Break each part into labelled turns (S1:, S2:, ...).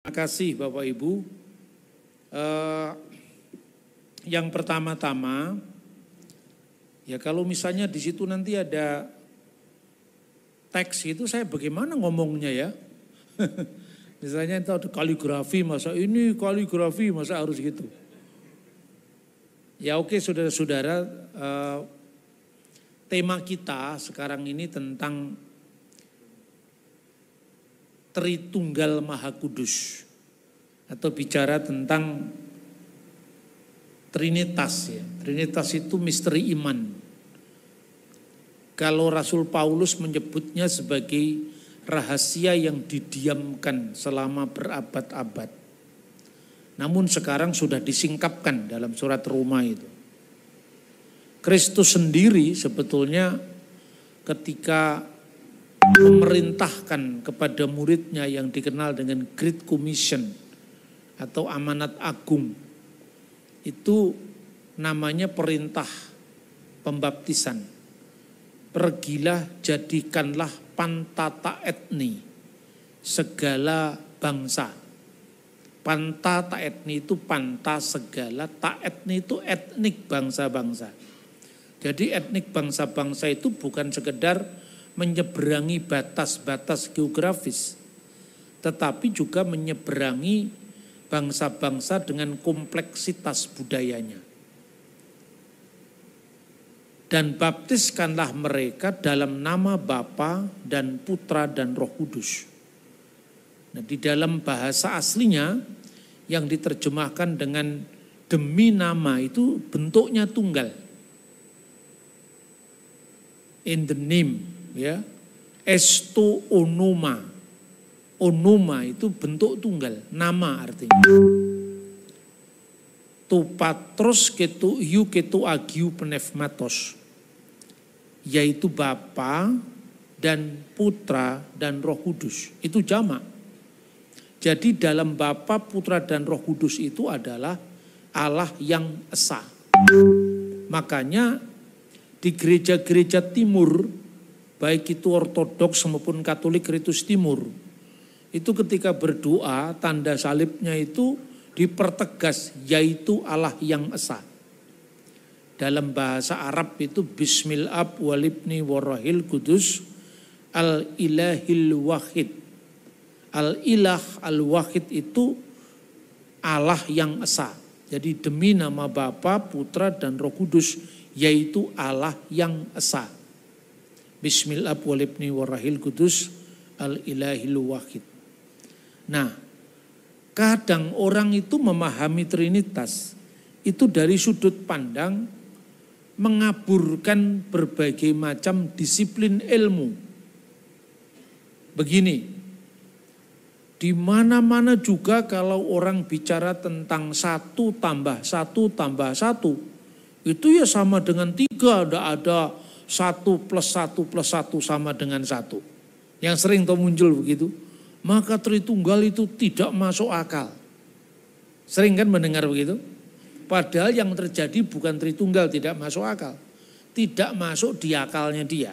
S1: Terima kasih Bapak Ibu. Yang pertama-tama, ya kalau misalnya di situ nanti ada teks itu saya bagaimana ngomongnya ya? Misalnya itu ada kaligrafi, masa ini kaligrafi, masa harus gitu? Ya oke saudara-saudara, tema kita sekarang ini tentang Tritunggal Maha Kudus atau bicara tentang Trinitas ya. Trinitas itu misteri iman. Kalau Rasul Paulus menyebutnya sebagai rahasia yang didiamkan selama berabad-abad. Namun sekarang sudah disingkapkan dalam surat Roma itu. Kristus sendiri sebetulnya ketika memerintahkan kepada muridnya yang dikenal dengan Great Commission atau amanat agung, itu namanya perintah pembaptisan. Pergilah jadikanlah pantata etni segala bangsa. Pantata etni itu panta segala, ta etni itu etnik bangsa-bangsa. Jadi etnik bangsa-bangsa itu bukan sekedar menyeberangi batas-batas geografis, tetapi juga menyeberangi bangsa-bangsa dengan kompleksitas budayanya. Dan baptiskanlah mereka dalam nama Bapa dan Putra dan Roh Kudus. Nah, di dalam bahasa aslinya yang diterjemahkan dengan demi nama itu bentuknya tunggal. In the name, ya. Esto onoma. Onoma itu bentuk tunggal, nama artinya. Tu patros ketu iu ketu agiu pneumatos. Yaitu Bapa dan Putra dan Roh Kudus. Itu jamak. Jadi dalam Bapa, Putra dan Roh Kudus itu adalah Allah yang esa. Makanya di gereja-gereja timur, baik itu ortodoks maupun katolik ritus timur, itu ketika berdoa tanda salibnya itu dipertegas, yaitu Allah yang esa. Dalam bahasa Arab itu Bismil Ab walibni warahil kudus al-ilahil wahid. Al-ilah al-wahid itu Allah yang esa. Jadi demi nama Bapa, Putra dan Roh Kudus, yaitu Allah yang esa. Bismil Ab walibni warahil kudus al-ilahil wahid. Nah, kadang orang itu memahami Trinitas itu dari sudut pandang mengaburkan berbagai macam disiplin ilmu. Begini, di mana-mana juga kalau orang bicara tentang 1 tambah 1 tambah 1, itu ya sama dengan 3, tidak ada 1 plus 1 plus 1 sama dengan 1. Yang sering tuh muncul begitu. Maka Tritunggal itu tidak masuk akal. Sering kan mendengar begitu? Padahal yang terjadi bukan Tritunggal tidak masuk akal. Tidak masuk di akalnya dia.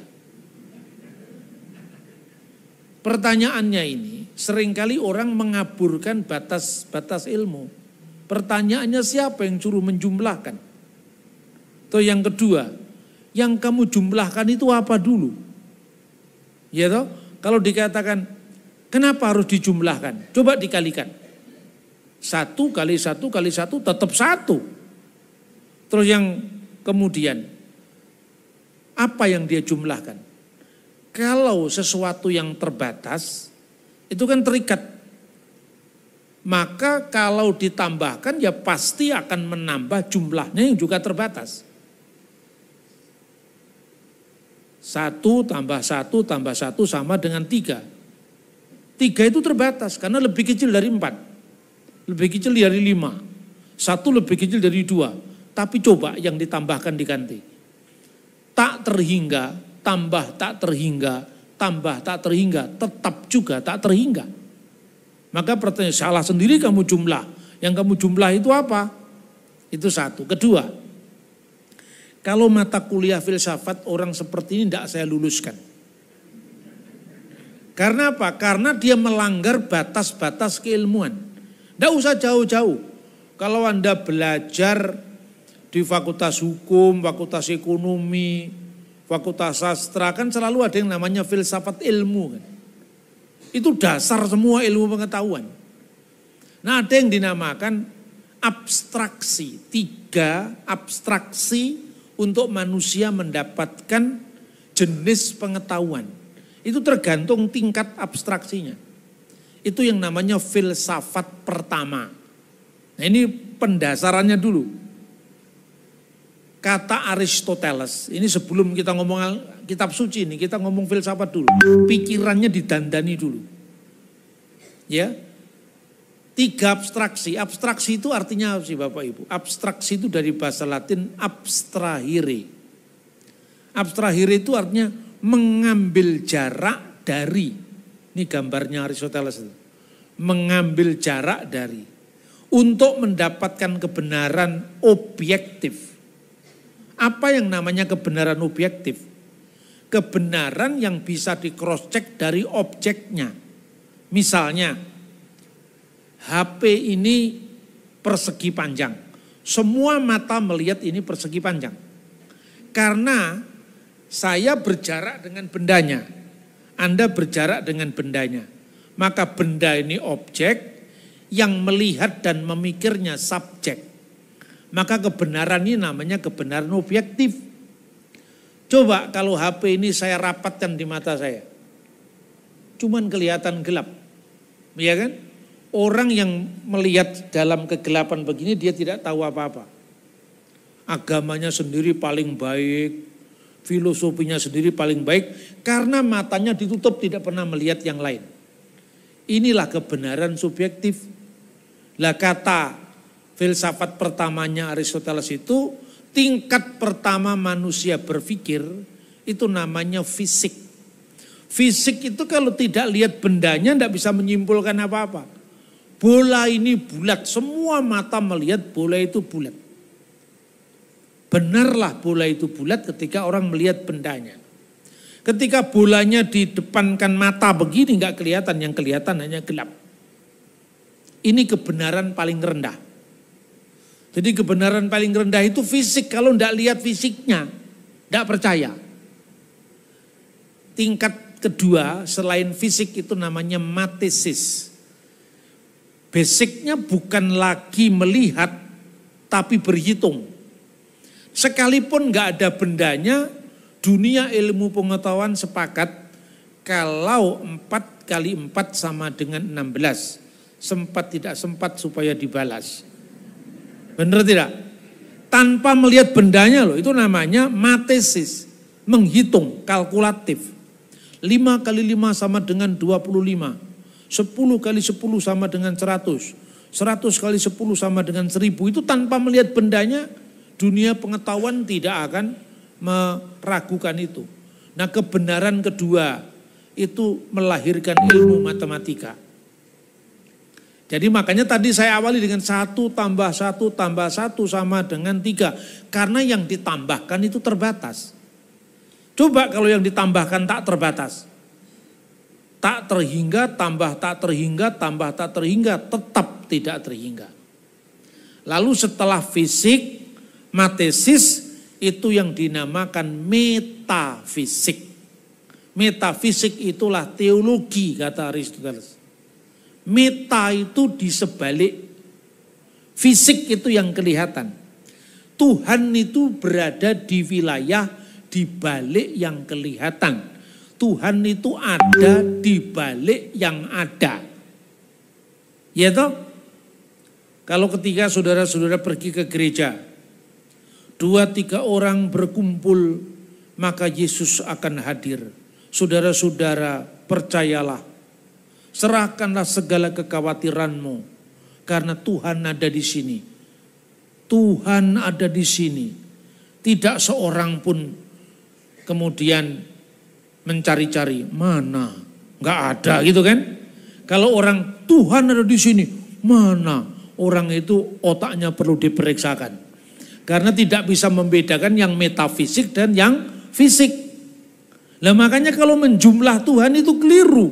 S1: Pertanyaannya ini, seringkali orang mengaburkan batas-batas ilmu. Pertanyaannya siapa yang suruh menjumlahkan? Atau yang kedua, yang kamu jumlahkan itu apa dulu? Ya toh? Kalau dikatakan, kenapa harus dijumlahkan? Coba dikalikan. 1 kali 1 kali 1 tetap 1. Terus yang kemudian, apa yang dia jumlahkan? Kalau sesuatu yang terbatas, itu kan terikat. Maka kalau ditambahkan ya pasti akan menambah jumlahnya yang juga terbatas. 1 tambah 1 tambah 1 sama dengan 3. 3 itu terbatas karena lebih kecil dari 4. Lebih kecil dari 5. 1 lebih kecil dari 2. Tapi coba yang ditambahkan diganti. Tak terhingga, tambah tak terhingga, tambah tak terhingga, tetap juga tak terhingga. Maka pertanyaan, salah sendiri kamu jumlah. Yang kamu jumlah itu apa? Itu 1. Kedua, kalau mata kuliah filsafat orang seperti ini tidak saya luluskan. Karena apa? Karena dia melanggar batas-batas keilmuan. Tidak usah jauh-jauh. Kalau Anda belajar di fakultas hukum, fakultas ekonomi, fakultas sastra, kan selalu ada yang namanya filsafat ilmu. Kan? Itu dasar semua ilmu pengetahuan. Nah, ada yang dinamakan abstraksi. 3 abstraksi untuk manusia mendapatkan jenis pengetahuan. Itu tergantung tingkat abstraksinya. Itu yang namanya filsafat pertama. Nah, ini pendasarannya dulu. Kata Aristoteles, ini sebelum kita ngomong kitab suci ini, kita ngomong filsafat dulu. Pikirannya didandani dulu. Ya. 3 abstraksi. Abstraksi itu artinya apa sih Bapak Ibu? Abstraksi itu dari bahasa Latin abstrahire. Abstrahire itu artinya mengambil jarak dari. Ini gambarnya Aristoteles itu. Mengambil jarak dari. Untuk mendapatkan kebenaran objektif. Apa yang namanya kebenaran objektif? Kebenaran yang bisa di cross check dari objeknya. Misalnya, HP ini persegi panjang. Semua mata melihat ini persegi panjang. Karena saya berjarak dengan bendanya. Anda berjarak dengan bendanya. Maka benda ini objek, yang melihat dan memikirnya subjek. Maka kebenaran ini namanya kebenaran objektif. Coba kalau HP ini saya rapatkan di mata saya. Cuman kelihatan gelap. Iya kan? Orang yang melihat dalam kegelapan begini dia tidak tahu apa-apa. Agamanya sendiri paling baik, filosofinya sendiri paling baik, karena matanya ditutup tidak pernah melihat yang lain. Inilah kebenaran subjektif. Lah kata filsafat pertamanya Aristoteles itu, tingkat pertama manusia berpikir, itu namanya fisik. Fisik itu kalau tidak lihat bendanya tidak bisa menyimpulkan apa-apa. Bola ini bulat, semua mata melihat bola itu bulat. Benarlah bola itu bulat ketika orang melihat bendanya. Ketika bolanya di depankan mata begini nggak kelihatan, yang kelihatan hanya gelap. Ini kebenaran paling rendah. Jadi kebenaran paling rendah itu fisik, kalau nggak lihat fisiknya, nggak percaya. Tingkat kedua selain fisik itu namanya matesis. Basicnya bukan lagi melihat, tapi berhitung. Sekalipun nggak ada bendanya, dunia ilmu pengetahuan sepakat kalau 4 kali 4 sama dengan 16. Sempat tidak sempat supaya dibalas. Benar tidak? Tanpa melihat bendanya loh, itu namanya matesis. Menghitung, kalkulatif. 5 kali 5 sama dengan 25. 10 kali 10 sama dengan 100. 100 kali 10 sama dengan 1000. Itu tanpa melihat bendanya, dunia pengetahuan tidak akan meragukan itu. Nah, kebenaran kedua itu melahirkan ilmu matematika. Jadi makanya tadi saya awali dengan 1 tambah 1 tambah 1 sama dengan 3. Karena yang ditambahkan itu terbatas. Coba kalau yang ditambahkan tak terbatas. Tak terhingga, tambah tak terhingga, tambah tak terhingga, tetap tidak terhingga. Lalu setelah fisik, matesis, itu yang dinamakan metafisik. Metafisik itulah teologi, kata Aristoteles. Meta itu di sebalik, fisik itu yang kelihatan. Tuhan itu berada di wilayah di balik yang kelihatan. Tuhan itu ada di balik yang ada. Ya toh? Kalau ketika saudara-saudara pergi ke gereja, 2-3 orang berkumpul, maka Yesus akan hadir. Saudara-saudara, percayalah. Serahkanlah segala kekhawatiranmu, karena Tuhan ada di sini. Tuhan ada di sini. Tidak seorang pun kemudian mencari-cari, mana? Enggak ada gitu kan. Kalau orang Tuhan ada di sini, mana? Orang itu otaknya perlu diperiksakan. Karena tidak bisa membedakan yang metafisik dan yang fisik. Lah makanya kalau menjumlah Tuhan itu keliru.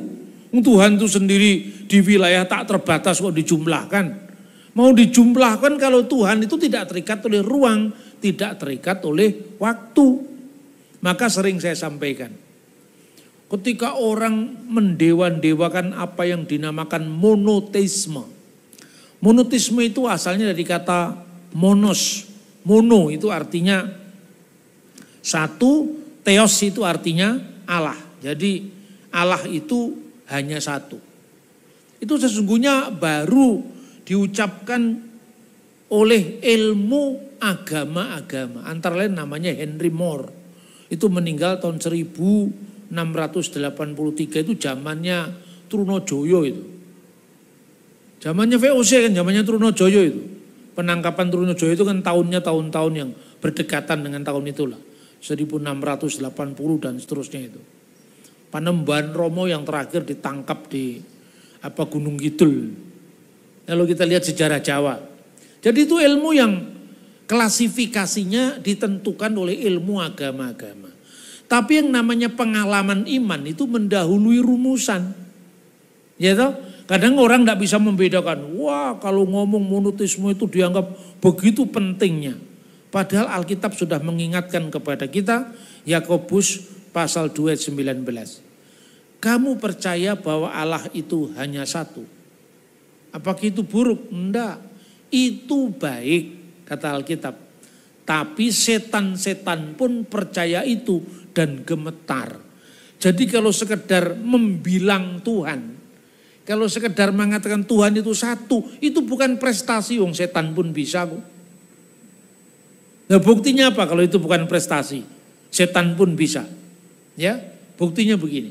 S1: Tuhan itu sendiri di wilayah tak terbatas kok dijumlahkan. Mau dijumlahkan kalau Tuhan itu tidak terikat oleh ruang, tidak terikat oleh waktu. Maka sering saya sampaikan, ketika orang mendewa-dewakan apa yang dinamakan monoteisme. Monoteisme itu asalnya dari kata monos. Mono itu artinya satu, theos itu artinya Allah. Jadi Allah itu hanya satu. Itu sesungguhnya baru diucapkan oleh ilmu agama-agama. Antara lain namanya Henry Moore. Itu meninggal tahun 1683, itu zamannya Trunojoyo itu. Zamannya VOC kan, zamannya Trunojoyo itu. Penangkapan Trunojoyo itu kan tahunnya tahun-tahun yang berdekatan dengan tahun itulah. 1680 dan seterusnya itu. Panembahan Romo yang terakhir ditangkap di Gunung Kidul. Kalau kita lihat sejarah Jawa. Jadi itu ilmu yang klasifikasinya ditentukan oleh ilmu agama-agama. Tapi yang namanya pengalaman iman itu mendahului rumusan. Ya toh? Kadang orang tidak bisa membedakan. Wah, kalau ngomong monoteisme itu dianggap begitu pentingnya. Padahal Alkitab sudah mengingatkan kepada kita, Yakobus pasal 2 ayat 19. Kamu percaya bahwa Allah itu hanya satu. Apakah itu buruk? Enggak. Itu baik, kata Alkitab. Tapi setan-setan pun percaya itu dan gemetar. Jadi kalau sekedar membilang Tuhan, kalau sekedar mengatakan Tuhan itu satu, itu bukan prestasi, wong setan pun bisa kok. Nah, buktinya apa kalau itu bukan prestasi? Setan pun bisa. Ya, buktinya begini.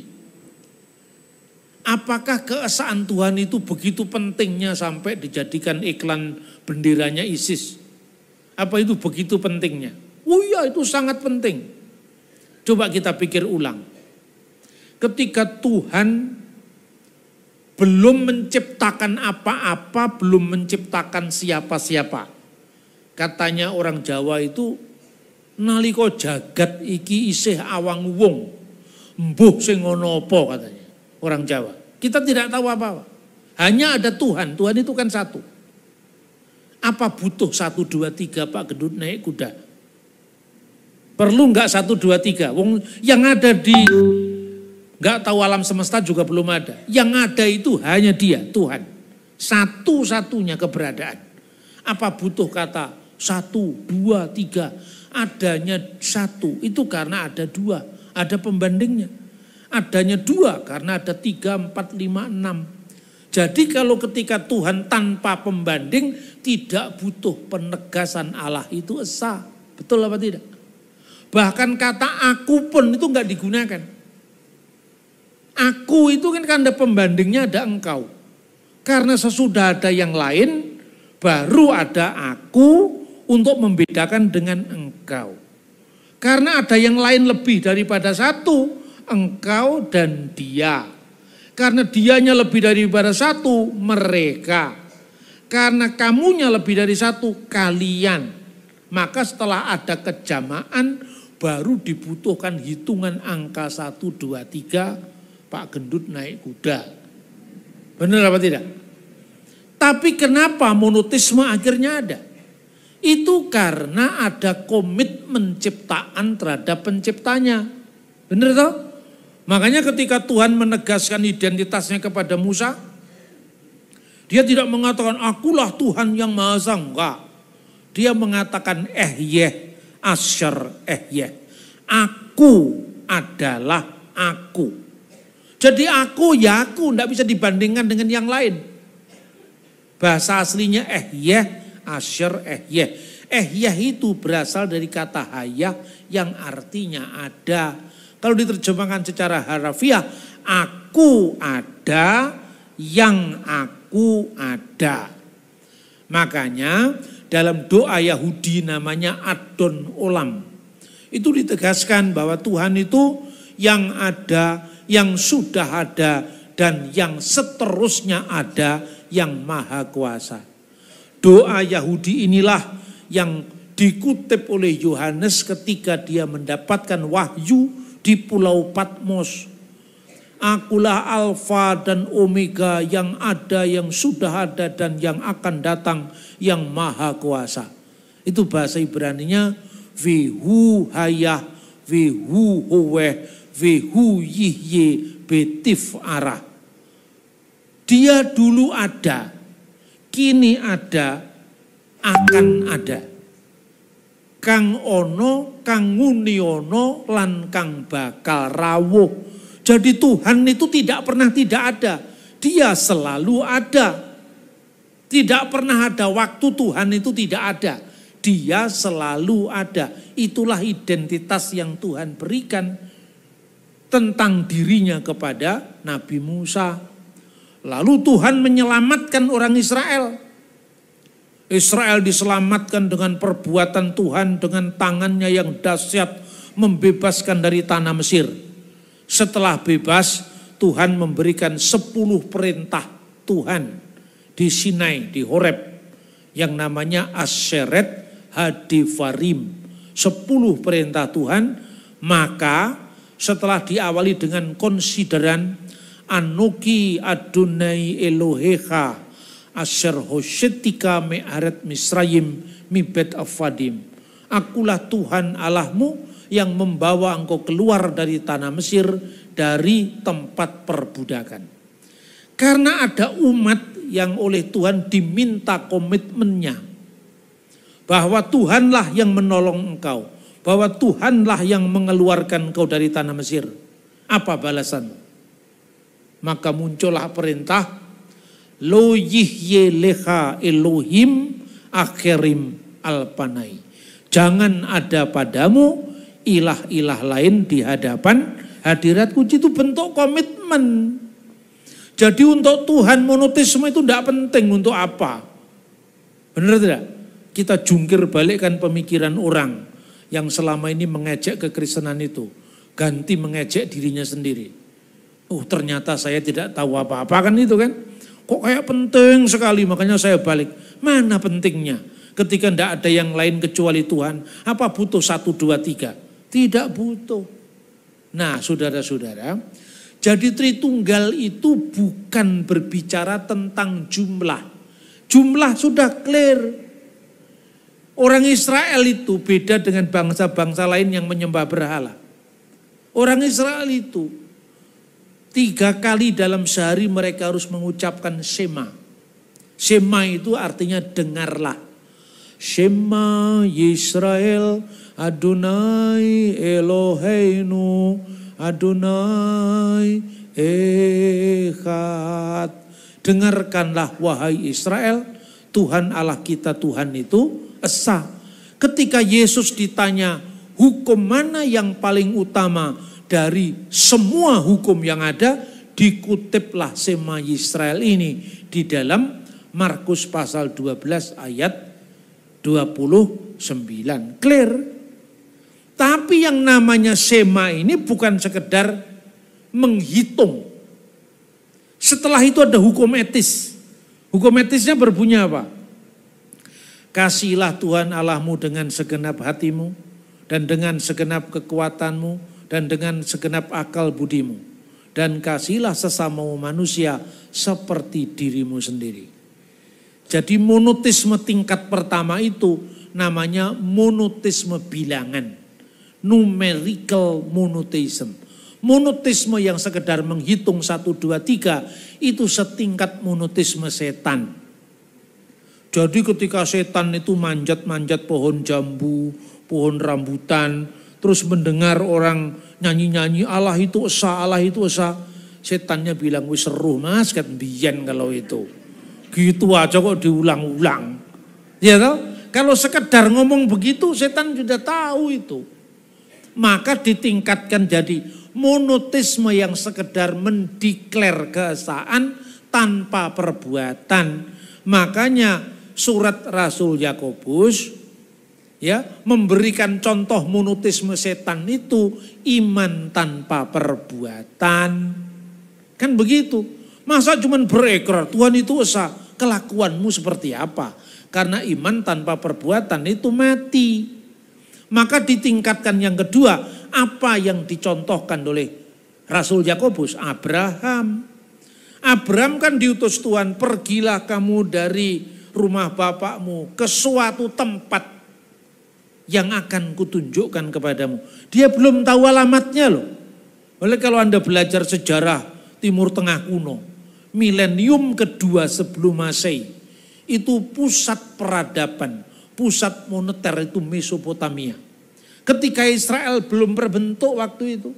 S1: Apakah keesaan Tuhan itu begitu pentingnya sampai dijadikan iklan benderanya ISIS? Apa itu begitu pentingnya? Oh iya, itu sangat penting. Coba kita pikir ulang. Ketika Tuhan belum menciptakan apa-apa, belum menciptakan siapa-siapa. Katanya orang Jawa itu, nalika jagat iki isih awang wong, mbuh sing ngono apa katanya. Orang Jawa. Kita tidak tahu apa-apa. Hanya ada Tuhan. Tuhan itu kan satu. Apa butuh 1, 2, 3 Pak Gendut naik kuda? Perlu enggak 1, 2, 3? Wong yang ada di enggak tahu alam semesta juga belum ada. Yang ada itu hanya Dia, Tuhan. Satu-satunya keberadaan. Apa butuh kata 1, 2, 3? Adanya 1 itu karena ada 2, ada pembandingnya. Adanya 2 karena ada 3, 4, 5, 6. Jadi kalau ketika Tuhan tanpa pembanding tidak butuh penegasan Allah itu esa. Betul apa tidak? Bahkan kata aku pun itu enggak digunakan. Aku itu kan ada pembandingnya, ada engkau. Karena sesudah ada yang lain baru ada aku untuk membedakan dengan engkau. Karena ada yang lain lebih daripada satu, engkau dan dia. Karena dianya lebih daripada satu, mereka. Karena kamunya lebih dari satu, kalian. Maka setelah ada kejamaan, baru dibutuhkan hitungan angka 1, 2, 3, Pak Gendut naik kuda. Benar apa tidak? Tapi kenapa monoteisme akhirnya ada? Itu karena ada komitmen ciptaan terhadap penciptanya. Benar toh? Makanya ketika Tuhan menegaskan identitasnya kepada Musa, dia tidak mengatakan akulah Tuhan yang Maha Esa, enggak. Dia mengatakan Asyar Aku adalah aku. Jadi aku ya aku, enggak bisa dibandingkan dengan yang lain. Bahasa aslinya Asyar itu berasal dari kata hayah yang artinya ada. Kalau diterjemahkan secara harafiah, aku ada yang aku ada. Makanya dalam doa Yahudi namanya Adon Olam. Itu ditegaskan bahwa Tuhan itu yang ada, yang sudah ada, dan yang seterusnya ada, yang maha kuasa. Doa Yahudi inilah yang dikutip oleh Yohanes ketika dia mendapatkan wahyu di Pulau Patmos. Akulah Alfa dan Omega, yang ada, yang sudah ada, dan yang akan datang, yang maha kuasa. Itu bahasa Ibraninya Vihu hayah, Vihu howeh, Vihu yihye, betif arah. Dia dulu ada, kini ada, akan ada. Kang ono, kang nguniono, lan kang bakal rawuh. Jadi Tuhan itu tidak pernah tidak ada. Dia selalu ada. Tidak pernah ada waktu Tuhan itu tidak ada. Dia selalu ada. Itulah identitas yang Tuhan berikan tentang dirinya kepada Nabi Musa. Lalu Tuhan menyelamatkan orang Israel. Israel diselamatkan dengan perbuatan Tuhan, dengan tangannya yang dahsyat membebaskan dari tanah Mesir. Setelah bebas, Tuhan memberikan 10 perintah Tuhan di Sinai, di Horeb, yang namanya Asyeret Hadivarim. 10 perintah Tuhan. Maka setelah diawali dengan konsideran Anoki Adonai Elohecha Asher Hoshetika Me'aret Misrayim Mibet Avadim. Akulah Tuhan Allahmu yang membawa engkau keluar dari tanah Mesir, dari tempat perbudakan. Karena ada umat yang oleh Tuhan diminta komitmennya, bahwa Tuhanlah yang menolong engkau, bahwa Tuhanlah yang mengeluarkan engkau dari tanah Mesir. Apa balasan? Maka muncullah perintah, Lo yihye leha Elohim akhirim alpanai. Jangan ada padamu ilah-ilah lain di hadapan hadiratku. Itu bentuk komitmen. Jadi untuk Tuhan monoteisme itu tidak penting untuk apa. Benar tidak? Kita jungkir balikkan pemikiran orang yang selama ini mengejek kekristenan itu. Ganti mengejek dirinya sendiri. Oh, ternyata saya tidak tahu apa-apa, kan itu kan. Kok kayak penting sekali, makanya saya balik. Mana pentingnya? Ketika tidak ada yang lain kecuali Tuhan. Apa butuh 1, 2, 3? Tidak butuh. Nah, saudara-saudara, jadi Tritunggal itu bukan berbicara tentang jumlah. Jumlah sudah clear. Orang Israel itu beda dengan bangsa-bangsa lain yang menyembah berhala. Orang Israel itu 3 kali dalam sehari mereka harus mengucapkan Shema. Shema itu artinya dengarlah. Shema Yisrael Adonai Eloheinu Adonai Echad. Dengarkanlah wahai Israel, Tuhan Allah kita Tuhan itu esa. Ketika Yesus ditanya hukum mana yang paling utama dari semua hukum yang ada, dikutiplah Shema Yisrael ini di dalam Markus pasal 12 ayat 29. Clear. Tapi yang namanya Shema ini bukan sekedar menghitung. Setelah itu ada hukum etis. Hukum etisnya berbunyi apa? Kasihilah Tuhan Allahmu dengan segenap hatimu, dan dengan segenap kekuatanmu, dan dengan segenap akal budimu. Dan kasihilah sesamamu manusia seperti dirimu sendiri. Jadi monoteisme tingkat pertama itu namanya monoteisme bilangan. Numerical monotheism. Monoteisme yang sekedar menghitung 1, 2, 3 itu setingkat monoteisme setan. Jadi ketika setan itu manjat-manjat pohon jambu, pohon rambutan, terus mendengar orang nyanyi-nyanyi Allah itu esa, Allah itu esa, setannya bilang wis seru mas kan biyen kalau itu. Gitu aja kok diulang-ulang. Ya toh? Kalau sekedar ngomong begitu setan sudah tahu itu. Maka ditingkatkan jadi monoteisme yang sekedar mendeklar keesaan tanpa perbuatan. Makanya surat Rasul Yakobus ya memberikan contoh monoteisme setan itu iman tanpa perbuatan. Kan begitu. Masa cuman berekrar Tuhan itu esa, kelakuanmu seperti apa? Karena iman tanpa perbuatan itu mati. Maka ditingkatkan yang kedua, apa yang dicontohkan oleh Rasul Yakobus, Abraham. Abraham kan diutus Tuhan, pergilah kamu dari rumah bapakmu ke suatu tempat yang akan kutunjukkan kepadamu. Dia belum tahu alamatnya loh. Oleh kalau Anda belajar sejarah Timur Tengah kuno, milenium kedua sebelum Masehi, itu pusat peradaban, pusat moneter itu Mesopotamia. Ketika Israel belum berbentuk waktu itu,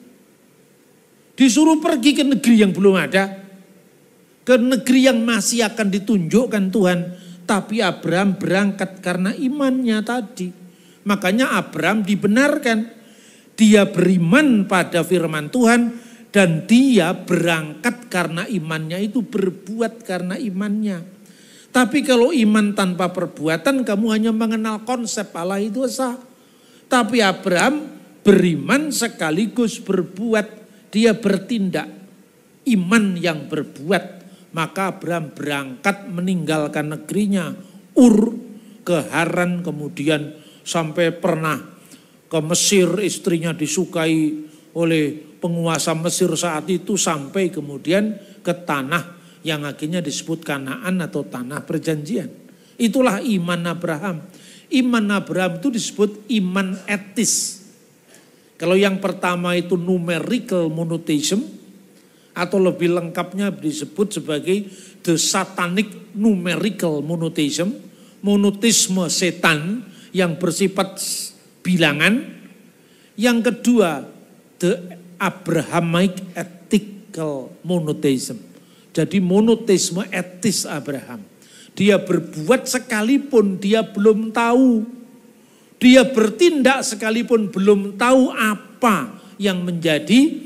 S1: disuruh pergi ke negeri yang belum ada, ke negeri yang masih akan ditunjukkan Tuhan. Tapi Abraham berangkat karena imannya tadi. Makanya Abraham dibenarkan. Dia beriman pada firman Tuhan dan dia berangkat karena imannya itu, berbuat karena imannya. Tapi kalau iman tanpa perbuatan, kamu hanya mengenal konsep Allah itu sah. Tapi Abraham beriman sekaligus berbuat, dia bertindak. Iman yang berbuat. Maka Abraham berangkat meninggalkan negerinya, Ur, ke Haran, kemudian sampai pernah ke Mesir, istrinya disukai oleh penguasa Mesir saat itu, sampai kemudian ke tanah yang akhirnya disebut Kanaan atau tanah perjanjian. Itulah iman Abraham. Iman Abraham itu disebut iman etis. Kalau yang pertama itu numerical monotheism, atau lebih lengkapnya disebut sebagai the satanic numerical monotheism, monoteisme setan yang bersifat bilangan. Yang kedua, the Abrahamic ethical monotheism. Jadi monoteisme etis Abraham. Dia berbuat sekalipun dia belum tahu. Dia bertindak sekalipun belum tahu apa yang menjadi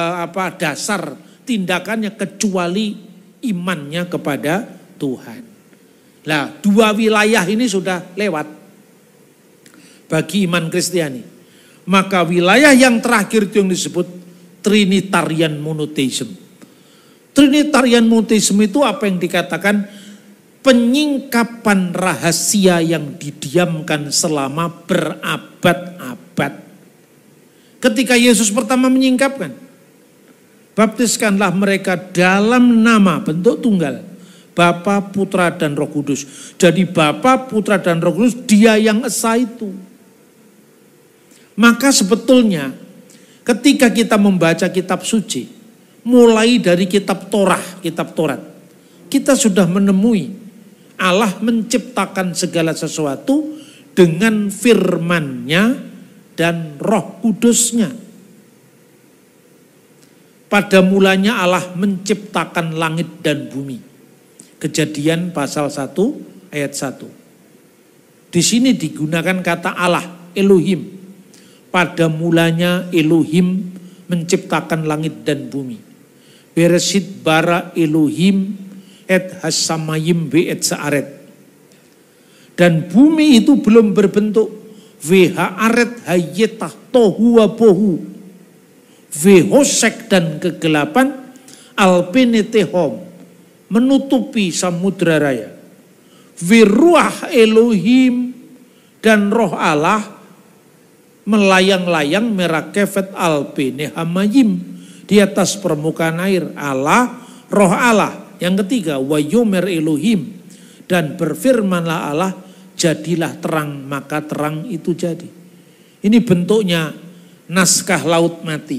S1: dasar tindakannya, kecuali imannya kepada Tuhan. Nah, dua wilayah ini sudah lewat bagi iman Kristiani. Maka wilayah yang terakhir itu yang disebut Trinitarian monotheism. Trinitarian monotheism itu apa yang dikatakan? Penyingkapan rahasia yang didiamkan selama berabad-abad. Ketika Yesus pertama menyingkapkan, baptiskanlah mereka dalam nama, bentuk tunggal, Bapa, Putra, dan Roh Kudus. Jadi Bapa, Putra, dan Roh Kudus, dia yang esa itu. Maka sebetulnya ketika kita membaca kitab suci, mulai dari kitab Torah, kitab Torat, kita sudah menemui Allah menciptakan segala sesuatu dengan firman-Nya dan Roh Kudus-Nya. Pada mulanya Allah menciptakan langit dan bumi. Kejadian pasal 1 ayat 1. Di sini digunakan kata Allah, Elohim. Pada mulanya Elohim menciptakan langit dan bumi. Bereshit bara Elohim et hasamayim be et saaret. Dan bumi itu belum berbentuk. Vehaaret hayetah tohu wa bohu. Vehosek dan kegelapan alpenetehom, menutupi samudra raya. Viruah Elohim, dan roh Allah melayang-layang merakefet alpenehamayim, di atas permukaan air. Allah, roh Allah. Yang ketiga, wayomer Elohim, dan berfirmanlah Allah, jadilah terang, maka terang itu jadi. Ini bentuknya naskah laut mati.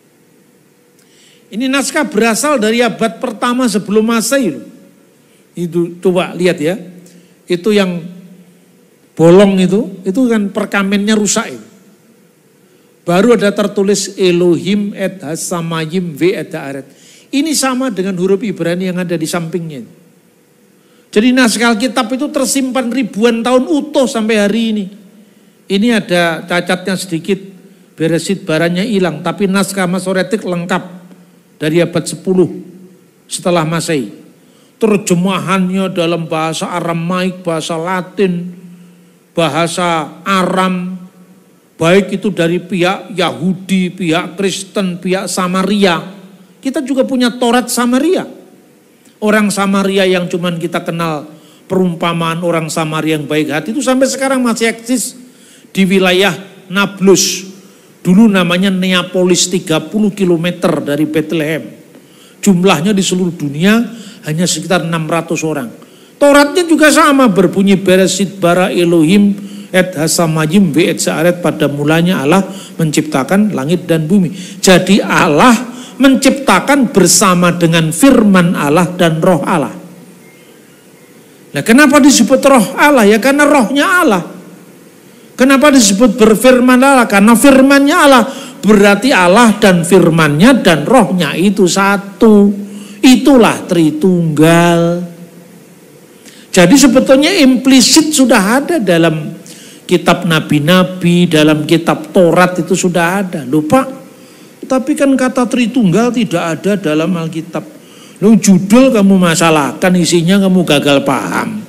S1: Ini naskah berasal dari abad pertama sebelum Masehi. Itu coba lihat ya. Itu yang bolong itu kan perkamennya rusak itu. Baru ada tertulis Elohim et hasamayim ve et aret. Ini sama dengan huruf Ibrani yang ada di sampingnya. Jadi naskah Alkitab itu tersimpan ribuan tahun utuh sampai hari ini. Ini ada cacatnya sedikit, Bereshit baranya hilang, tapi naskah Masoretik lengkap dari abad 10 setelah Masehi. Terjemahannya dalam bahasa Aramaik, bahasa Latin, bahasa Aram, baik itu dari pihak Yahudi, pihak Kristen, pihak Samaria. Kita juga punya Torat Samaria. Orang Samaria yang cuman kita kenal perumpamaan orang Samaria yang baik hati itu sampai sekarang masih eksis di wilayah Nablus. Dulu namanya Neapolis, 30 km dari Bethlehem. Jumlahnya di seluruh dunia hanya sekitar 600 orang. Tauratnya juga sama, berbunyi Bereshit bara Elohim et hasamayim ve et sa'aret, pada mulanya Allah menciptakan langit dan bumi. Jadi Allah menciptakan bersama dengan firman Allah dan roh Allah. Nah, kenapa disebut roh Allah? Ya karena rohnya Allah. Kenapa disebut berfirman Allah? Karena firmannya Allah. Berarti Allah dan firmannya dan rohnya itu satu. Itulah Tritunggal. Jadi sebetulnya implisit sudah ada dalam kitab nabi-nabi, dalam kitab Taurat itu sudah ada. Lupa. Tapi kan kata Tritunggal tidak ada dalam Alkitab. Lu judul kamu masalahkan, isinya kamu gagal paham.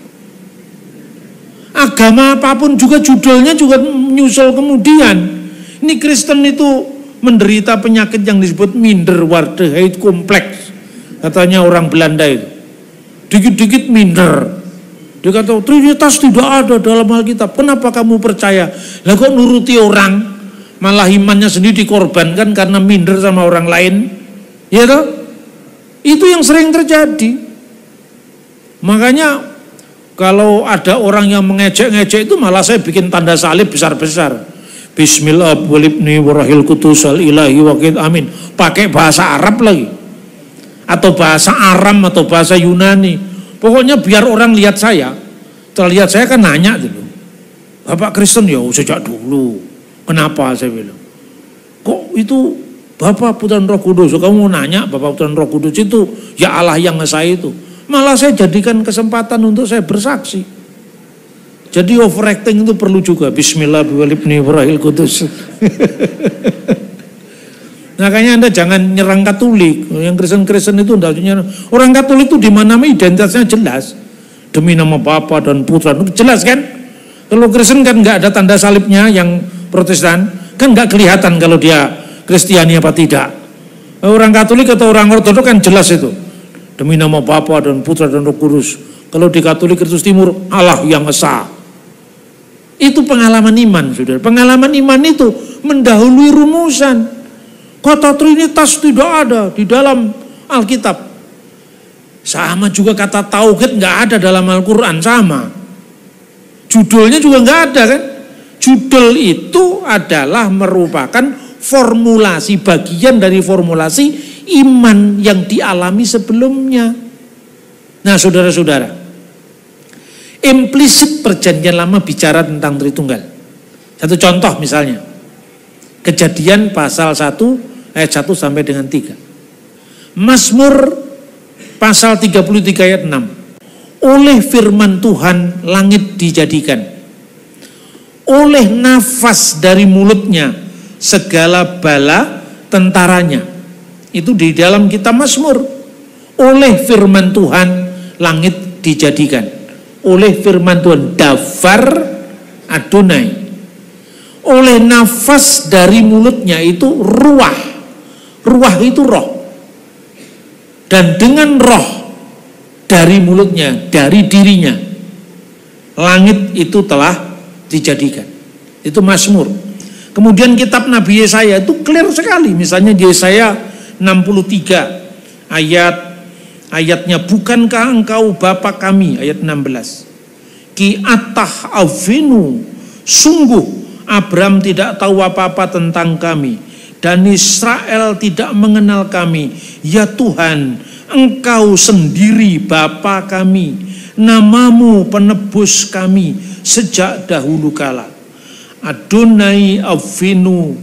S1: Agama apapun juga judulnya juga menyusul kemudian. Ini Kristen itu menderita penyakit yang disebut minderwaardigheid kompleks. Katanya orang Belanda itu. Dikit-dikit minder. Dia kata Trinitas tidak ada dalam Alkitab. Kenapa kamu percaya? Lah kok nuruti orang? Malah imannya sendiri dikorbankan karena minder sama orang lain. Ya toh? Itu yang sering terjadi. Makanya kalau ada orang yang mengejek-ngejek itu malah saya bikin tanda salib besar-besar. Bismillah walibni warahil kudus al ilahi waqid amin. Pakai bahasa Arab lagi. Atau bahasa Aram atau bahasa Yunani. Pokoknya biar orang lihat saya. Terlihat saya kan nanya dulu. Bapak Kristen ya sejak dulu. Kenapa saya bilang? Kok itu Bapak Putra Roh Kudus? Kamu mau nanya Bapak Putra Roh Kudus itu ya Allah yang Esa itu. Malah saya jadikan kesempatan untuk saya bersaksi. Jadi overacting itu perlu juga. Bismillahirrahmanirrahim. Makanya Anda jangan nyerang Katolik. Yang Kristen-Kristen itu enggak nyerang. Orang Katolik itu di mana identitasnya jelas. Demi nama Bapa dan Putra. Jelas kan? Kalau Kristen kan enggak ada tanda salibnya, yang Protestan kan enggak kelihatan kalau dia Kristiani apa tidak. Orang Katolik atau orang Ortodoks kan jelas itu. Demi nama Bapa dan Putra dan Roh Kudus. Kalau di Katolik Kristus Timur, Allah yang Esa. Itu pengalaman iman, saudara. Pengalaman iman itu mendahului rumusan. Kata Trinitas tidak ada di dalam Alkitab. Sama juga kata Tauhid nggak ada dalam Al-Quran, sama. Judulnya juga nggak ada kan. Judul itu adalah merupakan formulasi, bagian dari formulasi iman yang dialami sebelumnya. Nah saudara-saudara, implisit perjanjian lama bicara tentang Tritunggal. Satu contoh misalnya, Kejadian pasal 1 ayat 1 sampai dengan 3. Mazmur pasal 33 ayat 6. Oleh firman Tuhan langit dijadikan, oleh nafas dari mulutnya segala bala tentaranya. Itu di dalam kitab Mazmur. Oleh firman Tuhan langit dijadikan. Oleh firman Tuhan, Davar Adonai. Oleh nafas dari mulutnya itu ruah. Ruah itu roh. Dan dengan roh dari mulutnya, dari dirinya, langit itu telah dijadikan. Itu Mazmur. Kemudian kitab Nabi Yesaya itu clear sekali. Misalnya di Yesaya 63 ayatnya, bukankah engkau Bapa kami, ayat 16. Ki atah avinu, sungguh Abraham tidak tahu apa-apa tentang kami, dan Israel tidak mengenal kami. Ya Tuhan, engkau sendiri Bapa kami, namamu penebus kami sejak dahulu kala. Adonai avinu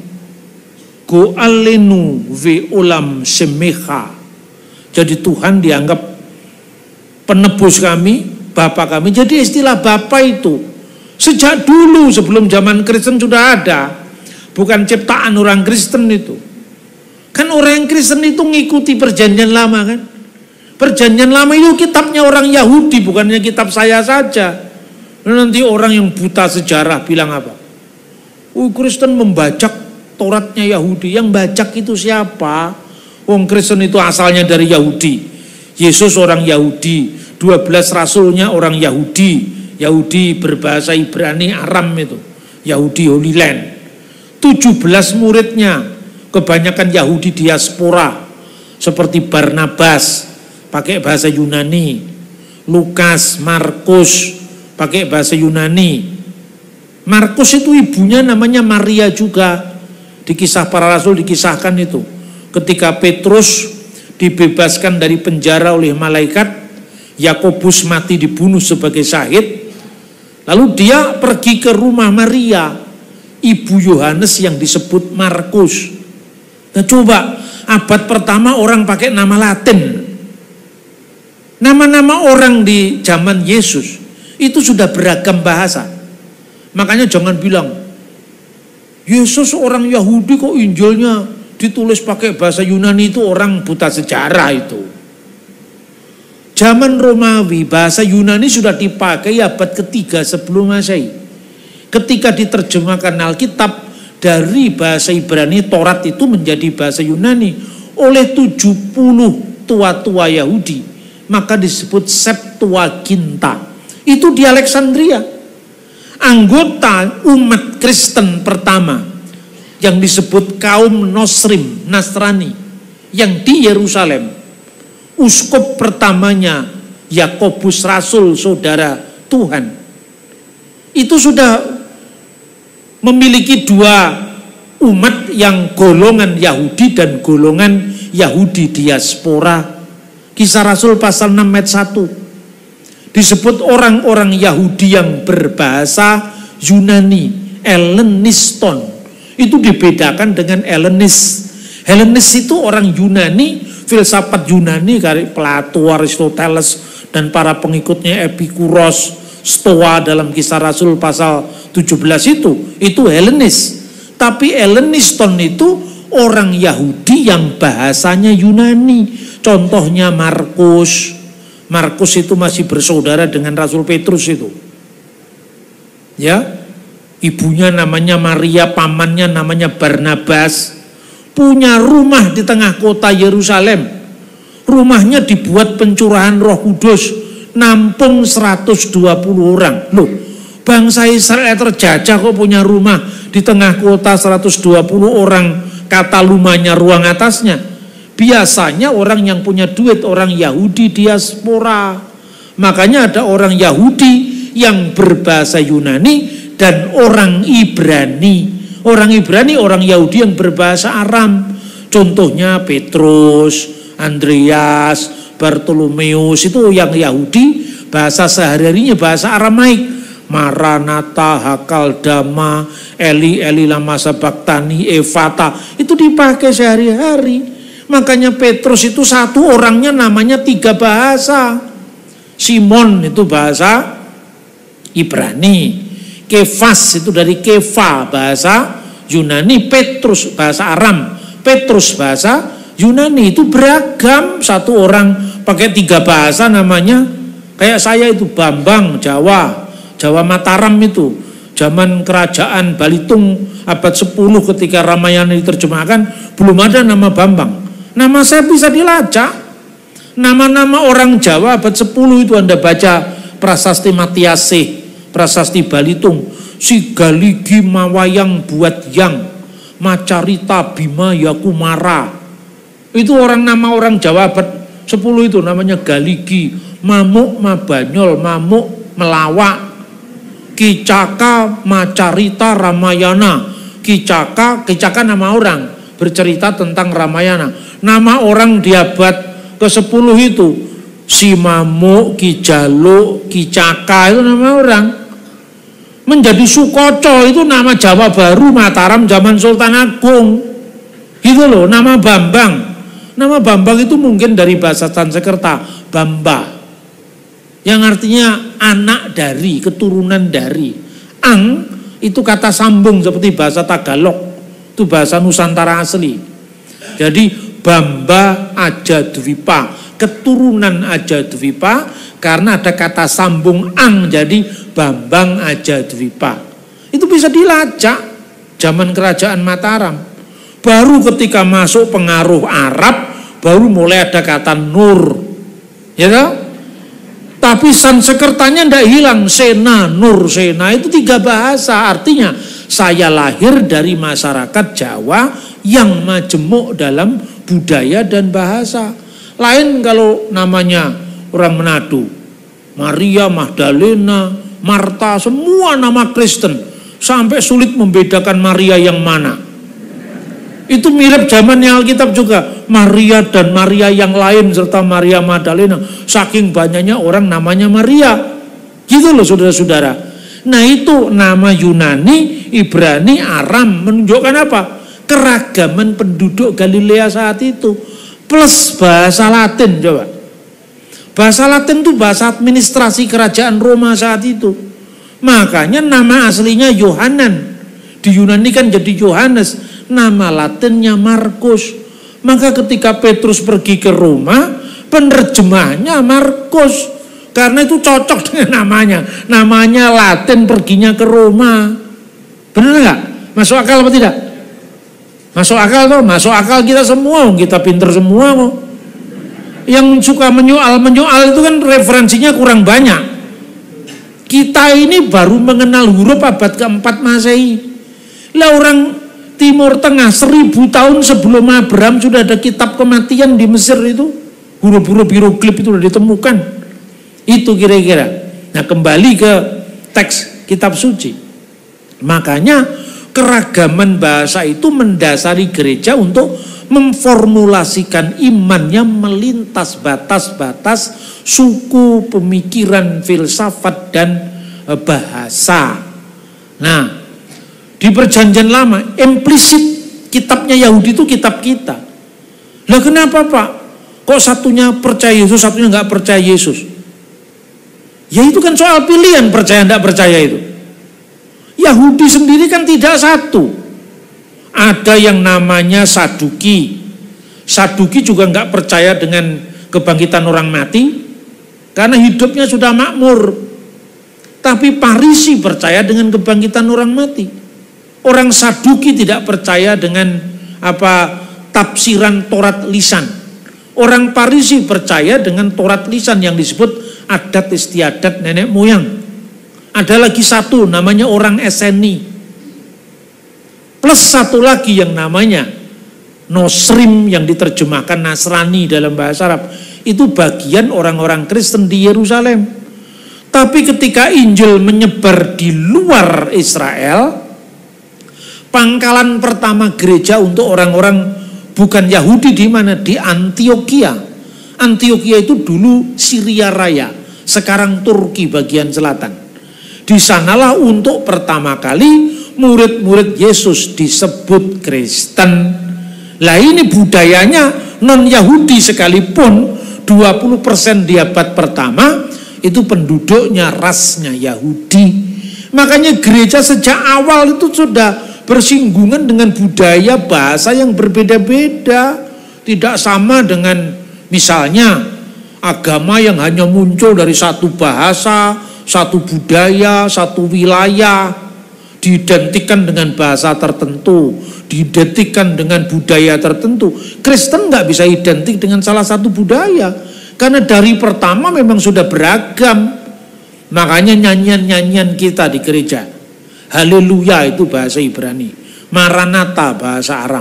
S1: go'alenu ve ulam semecha. Jadi Tuhan dianggap penebus kami, Bapa kami. Jadi istilah Bapa itu sejak dulu sebelum zaman Kristen sudah ada. Bukan ciptaan orang Kristen itu. Kan orang yang Kristen itu ngikuti perjanjian lama kan. Perjanjian lama itu kitabnya orang Yahudi, bukannya kitab saya saja. Nanti orang yang buta sejarah bilang apa? Kristen membajak Tauratnya Yahudi. Yang bajak itu siapa? Wong Kristen itu asalnya dari Yahudi. Yesus orang Yahudi, 12 rasulnya orang Yahudi. Yahudi berbahasa Ibrani Aram itu, Yahudi Holy Land. 17 muridnya kebanyakan Yahudi diaspora, seperti Barnabas pakai bahasa Yunani, Lukas, Markus pakai bahasa Yunani. Markus itu ibunya namanya Maria juga. Di Kisah Para Rasul dikisahkan itu, ketika Petrus dibebaskan dari penjara oleh malaikat, Yakobus mati dibunuh sebagai syahid, lalu dia pergi ke rumah Maria, ibu Yohanes yang disebut Markus. Nah coba, abad pertama orang pakai nama Latin. Nama-nama orang di zaman Yesus itu sudah beragam bahasa. Makanya jangan bilang, Yesus orang Yahudi kok Injilnya ditulis pakai bahasa Yunani, itu orang buta sejarah itu. Zaman Romawi, bahasa Yunani sudah dipakai abad ketiga sebelum Masehi. Ketika diterjemahkan Alkitab dari bahasa Ibrani, Taurat itu menjadi bahasa Yunani oleh 70 tua-tua Yahudi, maka disebut Septuaginta. Itu di Alexandria. Anggota umat Kristen pertama yang disebut kaum Nosrim, Nasrani, yang di Yerusalem, uskup pertamanya Yakobus Rasul, saudara Tuhan, itu sudah memiliki dua umat, yang golongan Yahudi dan golongan Yahudi diaspora. Kisah Rasul pasal 6 ayat 1 disebut orang-orang Yahudi yang berbahasa Yunani, Helleniston. Itu dibedakan dengan Hellenis. Hellenis itu orang Yunani, filsafat Yunani dari Plato, Aristoteles, dan para pengikutnya Epikuros, Stoa dalam Kisah Rasul pasal 17 itu Hellenis. Tapi Helleniston itu orang Yahudi yang bahasanya Yunani. Contohnya Markus. Markus itu masih bersaudara dengan Rasul Petrus itu. Ya, ibunya namanya Maria, pamannya namanya Barnabas. Punya rumah di tengah kota Yerusalem. Rumahnya dibuat pencurahan Roh Kudus, nampung 120 orang. Loh, bangsa Israel terjajah kok punya rumah di tengah kota 120 orang, kata lumanya ruang atasnya. Biasanya orang yang punya duit, orang Yahudi diaspora. Makanya ada orang Yahudi yang berbahasa Yunani dan orang Ibrani. Orang Ibrani, orang Yahudi yang berbahasa Aram. Contohnya Petrus, Andreas, Bartolomeus, itu yang Yahudi, bahasa sehari-harinya bahasa Aramaik. Maranatha, Hakaldama, Eli, Eli lama sabaktani, Evata, itu dipakai sehari-hari. Makanya Petrus itu satu orangnya namanya 3 bahasa. Simon itu bahasa Ibrani, Kefas itu dari Kefa bahasa Yunani, Petrus bahasa Aram, Petrus bahasa Yunani. Itu beragam, satu orang pakai 3 bahasa namanya. Kayak saya itu Bambang, Jawa Mataram itu. Zaman kerajaan Balitung abad 10 ketika Ramayana diterjemahkan, belum ada nama Bambang. Nama saya bisa dilacak. Nama-nama orang Jawa abad 10 itu Anda baca Prasasti Matiasih, Prasasti Balitung, Sigaligi Mawayang Buat Yang, Macarita Bima Yakumara. Itu nama orang Jawa abad 10 itu namanya Galigi, Mamuk Mabanyol, Mamuk Melawak, Kicaka Macarita Ramayana. Kicaka nama orang, bercerita tentang Ramayana. Nama orang di abad ke-10 itu Si Mamuk, Ki Jaluk, Ki Caka, itu nama orang. Menjadi Sukoco itu nama Jawa Baru Mataram zaman Sultan Agung. Gitu loh, nama Bambang. Nama Bambang itu mungkin dari bahasa Sanskerta, Bamba, yang artinya anak dari, keturunan dari. Ang itu kata sambung seperti bahasa Tagalog, itu bahasa Nusantara asli. Jadi Bamba Ajadwipa, keturunan Ajadwipa, karena ada kata sambung ang, jadi Bambang Ajadwipa. Itu bisa dilacak zaman kerajaan Mataram. Baru ketika masuk pengaruh Arab, baru mulai ada kata Nur, ya kan? Tapi Sanskertanya tidak hilang, Sena, Nur, Sena, itu 3 bahasa. Artinya Saya lahir dari masyarakat Jawa yang majemuk dalam budaya dan bahasa. Lain kalau namanya orang Manado, Maria, Magdalena, Marta, semua nama Kristen. Sampai sulit membedakan Maria yang mana. Itu mirip zamannya Alkitab juga. Maria dan Maria yang lain serta Maria Magdalena. Saking banyaknya orang namanya Maria. Gitu loh saudara-saudara. Nah itu nama Yunani, Ibrani, Aram menunjukkan apa? Keragaman penduduk Galilea saat itu. Plus bahasa Latin coba. Bahasa Latin itu bahasa administrasi kerajaan Roma saat itu. Makanya nama aslinya Yohanan. Di Yunani kan jadi Yohanes. Nama Latinnya Markus. Maka ketika Petrus pergi ke Roma, penerjemahnya Markus. Karena itu cocok dengan namanya. Namanya Latin, perginya ke Roma. Benar nggak? Masuk akal apa tidak? Masuk akal toh? Masuk akal kita semua. Kita pinter semua kok. Yang suka menyoal itu kan referensinya kurang banyak. Kita ini baru mengenal huruf abad keempat Masehi. Lah orang Timur Tengah 1000 tahun sebelum Abraham sudah ada kitab kematian di Mesir itu. Huruf-huruf hieroglif itu sudah ditemukan. Itu kira-kira. Nah kembali ke teks kitab suci. Makanya keragaman bahasa itu mendasari gereja untuk memformulasikan imannya melintas batas-batas suku, pemikiran, filsafat, dan bahasa. Nah di perjanjian lama implisit kitabnya Yahudi itu kitab kita. Lah kenapa Pak? Kok satunya percaya Yesus, satunya nggak percaya Yesus? Ya itu kan soal pilihan percaya tidak percaya itu. Yahudi sendiri kan tidak satu. Ada yang namanya Saduki. Saduki juga nggak percaya dengan kebangkitan orang mati karena hidupnya sudah makmur. Tapi Farisi percaya dengan kebangkitan orang mati. Orang Saduki tidak percaya dengan tafsiran Taurat lisan. Orang Farisi percaya dengan Taurat lisan yang disebut adat istiadat nenek moyang. Ada lagi satu namanya orang Eseni. Plus satu lagi yang namanya Nosrim yang diterjemahkan Nasrani dalam bahasa Arab. Itu bagian orang-orang Kristen di Yerusalem. Tapi ketika Injil menyebar di luar Israel, pangkalan pertama gereja untuk orang-orang bukan Yahudi di mana? Di Antioquia. Antioquia itu dulu Syria Raya, sekarang Turki bagian selatan. Di sanalah untuk pertama kali murid-murid Yesus disebut Kristen. Lah ini budayanya non-Yahudi sekalipun 20% di abad pertama itu penduduknya rasnya Yahudi. Makanya gereja sejak awal itu sudah bersinggungan dengan budaya bahasa yang berbeda-beda. Tidak sama dengan misalnya agama yang hanya muncul dari satu bahasa, satu budaya, satu wilayah, diidentikan dengan bahasa tertentu, diidentikan dengan budaya tertentu. Kristen nggak bisa identik dengan salah satu budaya, karena dari pertama memang sudah beragam. Makanya nyanyian-nyanyian kita di gereja, Haleluya itu bahasa Ibrani, Maranatha bahasa Aram,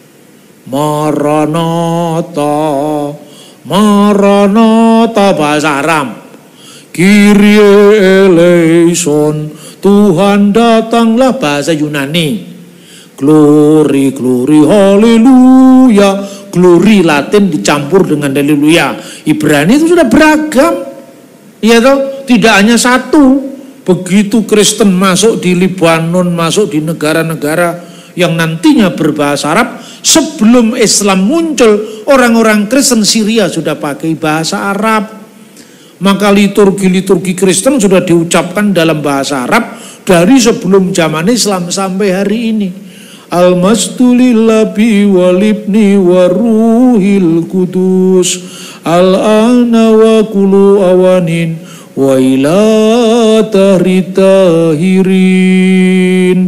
S1: Maranatha bahasa Aram, Kyrie eleison, Tuhan datanglah bahasa Yunani, Glory, glory, haleluya, glory Latin dicampur dengan haleluya. Ibrani itu sudah beragam, ya toh, tidak hanya satu. Begitu Kristen masuk di Libanon, masuk di negara-negara yang nantinya berbahasa Arab, sebelum Islam muncul, orang-orang Kristen Syria sudah pakai bahasa Arab. Maka liturgi-liturgi Kristen sudah diucapkan dalam bahasa Arab dari sebelum zaman Islam sampai hari ini. Al-Masdulillahi walibni waruhil kudus al-ana wa kulu awanin wa ila tahirin.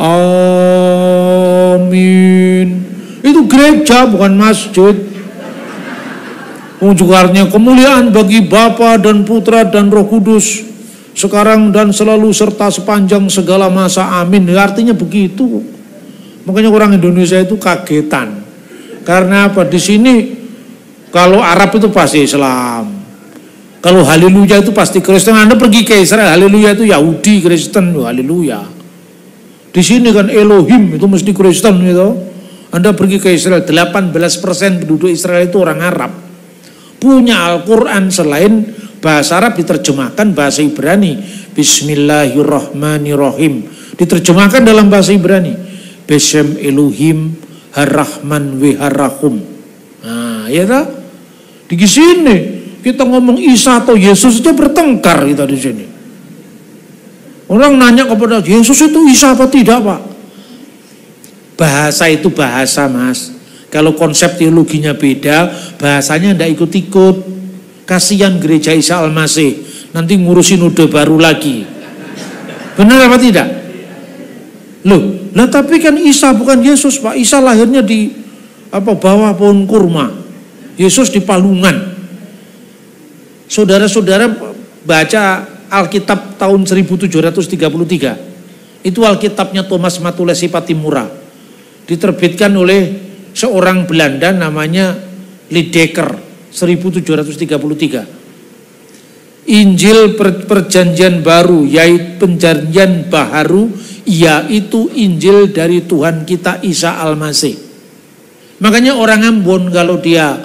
S1: Amin. Itu gereja bukan masjid. Juga artinya kemuliaan bagi Bapa dan Putra dan Roh Kudus sekarang dan selalu serta sepanjang segala masa, amin. Artinya begitu. Makanya orang Indonesia itu kagetan. Karena apa? Di sini kalau Arab itu pasti Islam, kalau haleluya itu pasti Kristen. Anda pergi ke Israel, haleluya itu Yahudi, Kristen, haleluya. Di sini kan Elohim itu mesti Kristen gitu. Anda pergi ke Israel, 18% penduduk Israel itu orang Arab. Punya Al-Quran selain bahasa Arab diterjemahkan bahasa Ibrani. Bismillahirrahmanirrahim. Diterjemahkan dalam bahasa Ibrani. Besem Elohim Har-Rahman Weharahum. Nah, ya tak? Di sini kita ngomong Isa atau Yesus itu bertengkar kita di sini. Orang nanya kepada Yesus itu Isa apa tidak, Pak? Bahasa itu bahasa, Mas. Kalau konsep teologinya beda, bahasanya tidak ikut-ikut. Kasihan gereja Isa Al-Masih, nanti ngurusin udah baru lagi. Benar apa tidak? Loh, nah tapi kan Isa bukan Yesus, Pak. Isa lahirnya di bawah pohon kurma. Yesus di palungan. Saudara-saudara baca Alkitab tahun 1733. Itu Alkitabnya Thomas Matulesi Patimura. Diterbitkan oleh seorang Belanda namanya Lydekker, 1733. Injil perjanjian baru, yaitu perjanjian baharu, yaitu Injil dari Tuhan kita Isa Al-Masih. Makanya orang Ambon kalau dia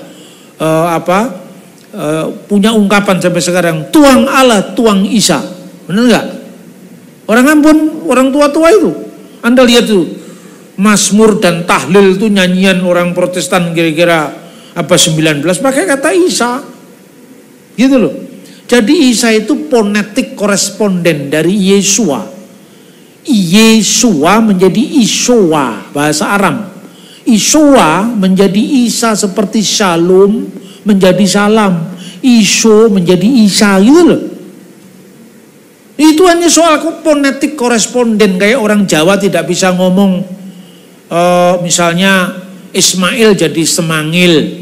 S1: punya ungkapan sampai sekarang, tuang Allah, tuang Isa. Benar enggak? Orang Ambon, orang tua-tua itu. Anda lihat tuh, Mazmur dan tahlil itu nyanyian orang Protestan kira-kira 19 pakai kata Isa. Gitu loh. Jadi Isa itu ponetik koresponden dari Yesua. Yesua menjadi Ishowa, bahasa Aram. Ishowa menjadi Isa seperti Shalom menjadi Salam. Isho menjadi Isa, gitu loh. Itu hanya soal ponetik koresponden. Kayak orang Jawa tidak bisa ngomong misalnya Ismail jadi Semangil.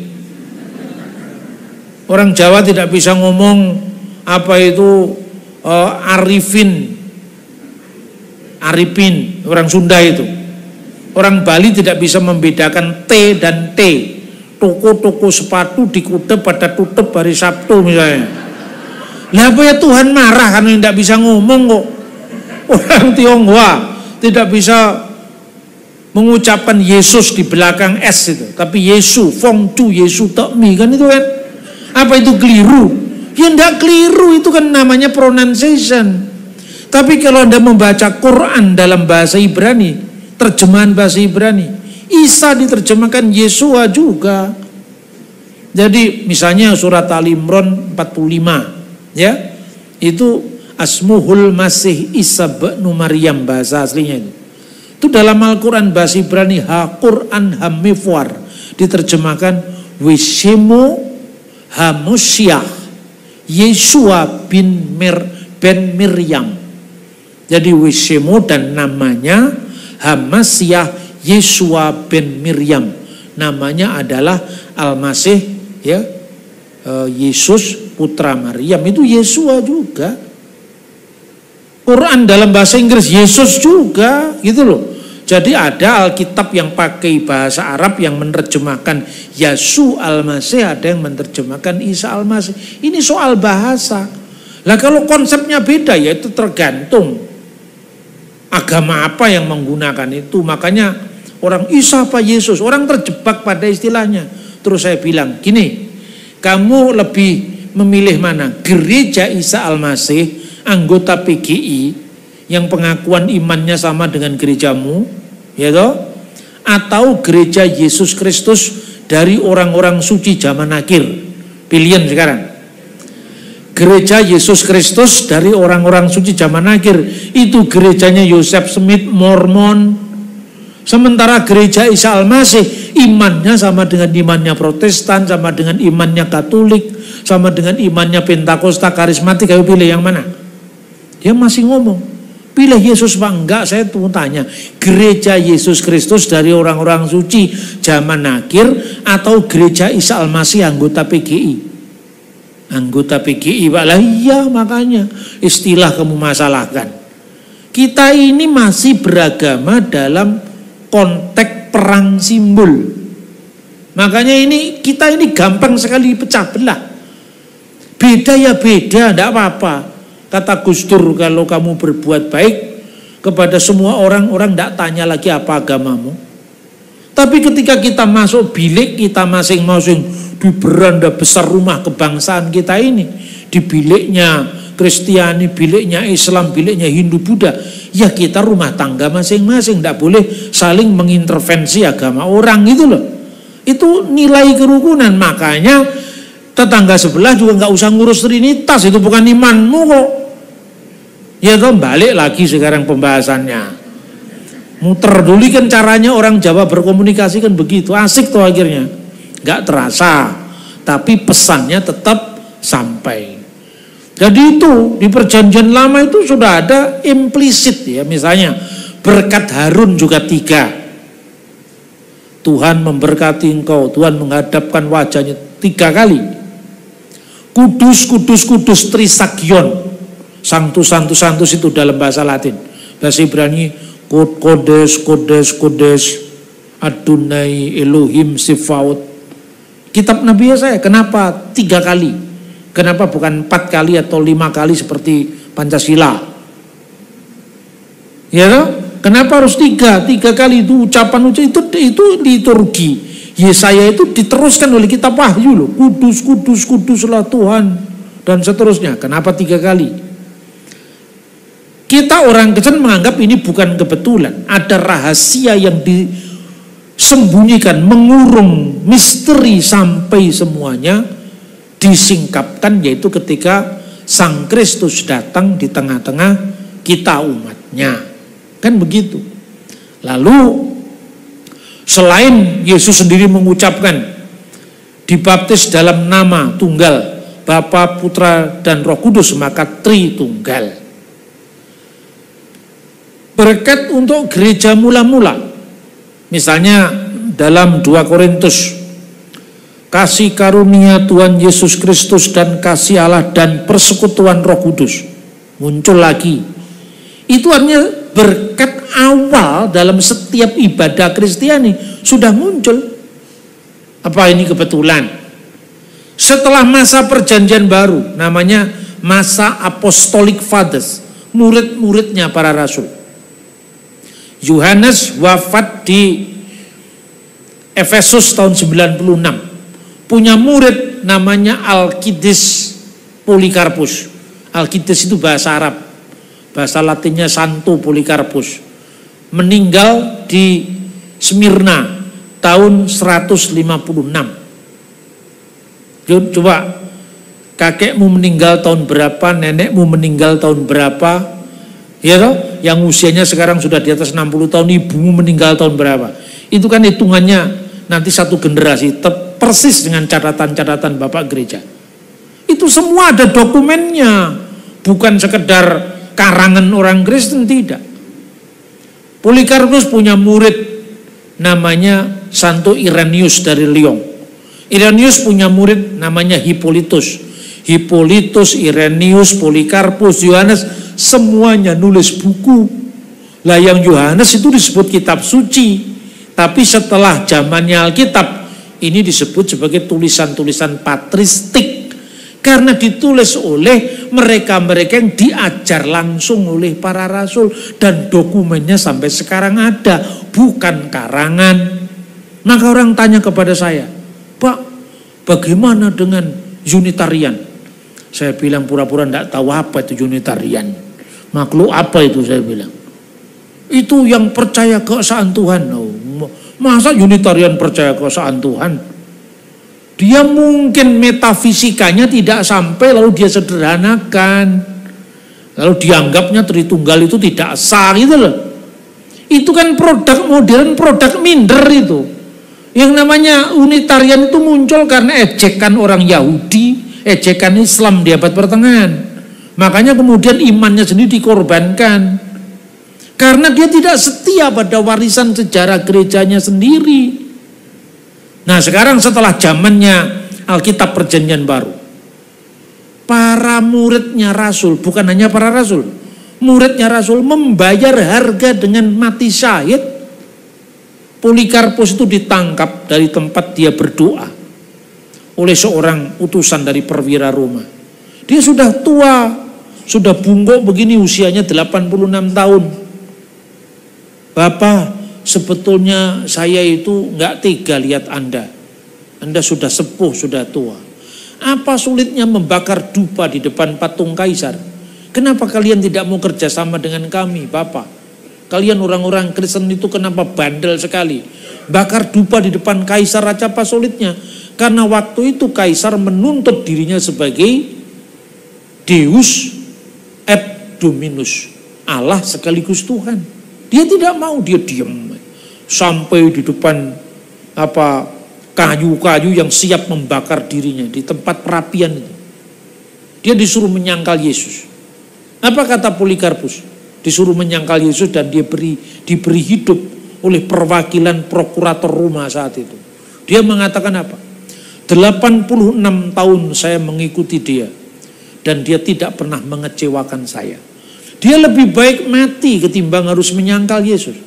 S1: Orang Jawa tidak bisa ngomong Arifin, orang Sunda itu. Orang Bali tidak bisa membedakan T dan T. Toko-toko sepatu dikutip pada tutup hari Sabtu misalnya. Lah apa ya Tuhan marah karena tidak bisa ngomong kok. Orang Tionghoa tidak bisa mengucapkan Yesus di belakang S itu, tapi Yesu, Fong Chu, Yesu Tekmi kan itu kan. Apa itu keliru? Ya enggak keliru, itu kan namanya pronunciation. Tapi kalau Anda membaca Quran dalam bahasa Ibrani, terjemahan bahasa Ibrani, Isa diterjemahkan Yesua juga. Jadi misalnya surat Ali Imran 45, ya, itu Asmuhul Masih Isa bin Maryam bahasa aslinya itu. Itu dalam Al-Quran bahasa Ibrani Ha-Quran Hamifwar diterjemahkan Wishemu Hamusyah Yesua bin Miriam. Jadi Wishemu dan namanya Hamasyah Yesua bin Miriam. Namanya adalah Al-Masih, ya, Yesus putra Maryam. Itu Yesua juga. Quran dalam bahasa Inggris Yesus juga, gitu loh. Jadi ada Alkitab yang pakai bahasa Arab yang menerjemahkan Yesus Al-Masih, ada yang menerjemahkan Isa Al-Masih. Ini soal bahasa. Lah kalau konsepnya beda ya itu tergantung agama apa yang menggunakan itu. Makanya orang Isa apa Yesus, orang terjebak pada istilahnya. Terus saya bilang, gini, kamu lebih memilih mana? Gereja Isa Al-Masih, anggota PGI yang pengakuan imannya sama dengan gerejamu, ya toh? Atau gereja Yesus Kristus dari orang-orang suci zaman akhir? Pilihan sekarang. Gereja Yesus Kristus dari orang-orang suci zaman akhir, itu gerejanya Joseph Smith Mormon. Sementara gereja Isa Al-Masih imannya sama dengan imannya Protestan, sama dengan imannya Katolik, sama dengan imannya Pentakosta Karismatik. Ayo pilih yang mana? Dia masih ngomong, pilih Yesus Pak. Enggak, saya tuh tanya, gereja Yesus Kristus dari orang-orang suci zaman akhir atau gereja Isa Al-Masih anggota PGI? Anggota PGI, Pak. Lah iya, makanya istilah kamu masalahkan. Kita ini masih beragama dalam konteks perang simbol. Makanya kita ini gampang sekali pecah belah. Beda ya beda, enggak apa-apa. Kata Gus Dur, kalau kamu berbuat baik kepada semua orang enggak tanya lagi apa agamamu. Tapi ketika kita masuk bilik kita masing-masing di beranda besar rumah kebangsaan kita ini, di biliknya Kristiani, biliknya Islam, biliknya Hindu, Buddha, ya kita rumah tangga masing-masing, tidak boleh saling mengintervensi agama orang gitu loh. Itu nilai kerukunan. Makanya tetangga sebelah juga nggak usah ngurus trinitas, itu bukan imanmu kok. Ya toh, balik lagi sekarang pembahasannya. Muter dulu kan caranya orang Jawa berkomunikasi kan begitu, asik tuh akhirnya. Nggak terasa, tapi pesannya tetap sampai. Jadi itu di perjanjian lama itu sudah ada implisit ya, misalnya berkat Harun juga 3. Tuhan memberkati engkau, Tuhan menghadapkan wajahnya 3 kali. Kudus, kudus, kudus, trisagion. Sanctus, sanctus, sanctus itu dalam bahasa Latin. Bahasa Ibrani, kodes, kodes, kodes, Adonai Elohim Sifaut. Kitab Nabi Yesaya, kenapa 3 kali? Kenapa bukan 4 kali atau 5 kali seperti Pancasila? Ya, kenapa harus 3 kali itu ucapan itu liturgi. Yesaya itu diteruskan oleh kitab Wahyu loh. Kudus, kudus, kuduslah Tuhan dan seterusnya. Kenapa 3 kali? Kita orang Kristen menganggap ini bukan kebetulan. Ada rahasia yang disembunyikan, mengurung misteri sampai semuanya disingkapkan, yaitu ketika Sang Kristus datang di tengah-tengah kita umatnya. Kan begitu. Lalu selain Yesus sendiri mengucapkan dibaptis dalam nama tunggal Bapa, Putra, dan Roh Kudus, maka Tritunggal. Berkat untuk gereja mula-mula, misalnya dalam 2 Korintus, kasih karunia Tuhan Yesus Kristus dan kasih Allah dan persekutuan Roh Kudus muncul lagi. Itu artinya berkat awal dalam setiap ibadah Kristiani sudah muncul. Apa ini kebetulan? Setelah masa perjanjian baru, namanya masa Apostolic Fathers, murid-muridnya para rasul. Yohanes wafat di Efesus tahun 96. Punya murid namanya Alkides Polikarpus. Alkides itu bahasa Arab. Bahasa Latinnya Santo Polikarpus. Meninggal di Smyrna tahun 156. Coba, kakekmu meninggal tahun berapa, nenekmu meninggal tahun berapa, ya toh? Yang usianya sekarang sudah di atas 60 tahun, ibumu meninggal tahun berapa. Itu kan hitungannya nanti satu generasi, persis dengan catatan-catatan Bapak Gereja. Itu semua ada dokumennya, bukan sekedar karangan orang Kristen, tidak. Polikarpus punya murid namanya Santo Irenaeus dari Lyon. Irenaeus punya murid namanya Hippolytus. Hippolytus, Irenaeus, Polikarpus, Yohanes, semuanya nulis buku. Lah yang Yohanes itu disebut kitab suci. Tapi setelah zamannya Alkitab, ini disebut sebagai tulisan-tulisan patristik. Karena ditulis oleh mereka-mereka yang diajar langsung oleh para rasul. Dan dokumennya sampai sekarang ada, bukan karangan. Maka orang tanya kepada saya, Pak, bagaimana dengan Unitarian? Saya bilang pura-pura tidak tahu apa itu Unitarian. Makhluk apa itu, saya bilang. Itu yang percaya keesaan Tuhan. Oh, masa Unitarian percaya keesaan Tuhan? Dia mungkin metafisikanya tidak sampai, lalu dia sederhanakan. Lalu dianggapnya Tritunggal itu tidak sah gitu loh. Itu kan produk modern, produk minder itu. Yang namanya Unitarian itu muncul karena ejekan orang Yahudi, ejekan Islam di abad pertengahan. Makanya kemudian imannya sendiri dikorbankan. Karena dia tidak setia pada warisan sejarah gerejanya sendiri. Nah sekarang setelah zamannya Alkitab Perjanjian Baru, para muridnya Rasul, bukan hanya para Rasul, muridnya Rasul membayar harga dengan mati syahid. Polikarpus itu ditangkap dari tempat dia berdoa oleh seorang utusan dari perwira Roma. Dia sudah tua, sudah bungkuk begini, usianya 86 tahun. Bapak, sebetulnya saya itu nggak tega lihat Anda. Anda sudah sepuh, sudah tua. Apa sulitnya membakar dupa di depan patung kaisar? Kenapa kalian tidak mau kerjasama dengan kami, Bapak? Kalian orang-orang Kristen itu kenapa bandel sekali? Bakar dupa di depan kaisar aja apa sulitnya? Karena waktu itu kaisar menuntut dirinya sebagai Deus et Dominus, Allah sekaligus Tuhan. Dia tidak mau, dia diam sampai di depan kayu-kayu yang siap membakar dirinya di tempat perapian itu. Dia disuruh menyangkal Yesus. Apa kata Polikarpus? Disuruh menyangkal Yesus dan dia diberi hidup oleh perwakilan prokurator Roma saat itu. Dia mengatakan apa? 86 tahun saya mengikuti dia dan dia tidak pernah mengecewakan saya. Dia lebih baik mati ketimbang harus menyangkal Yesus.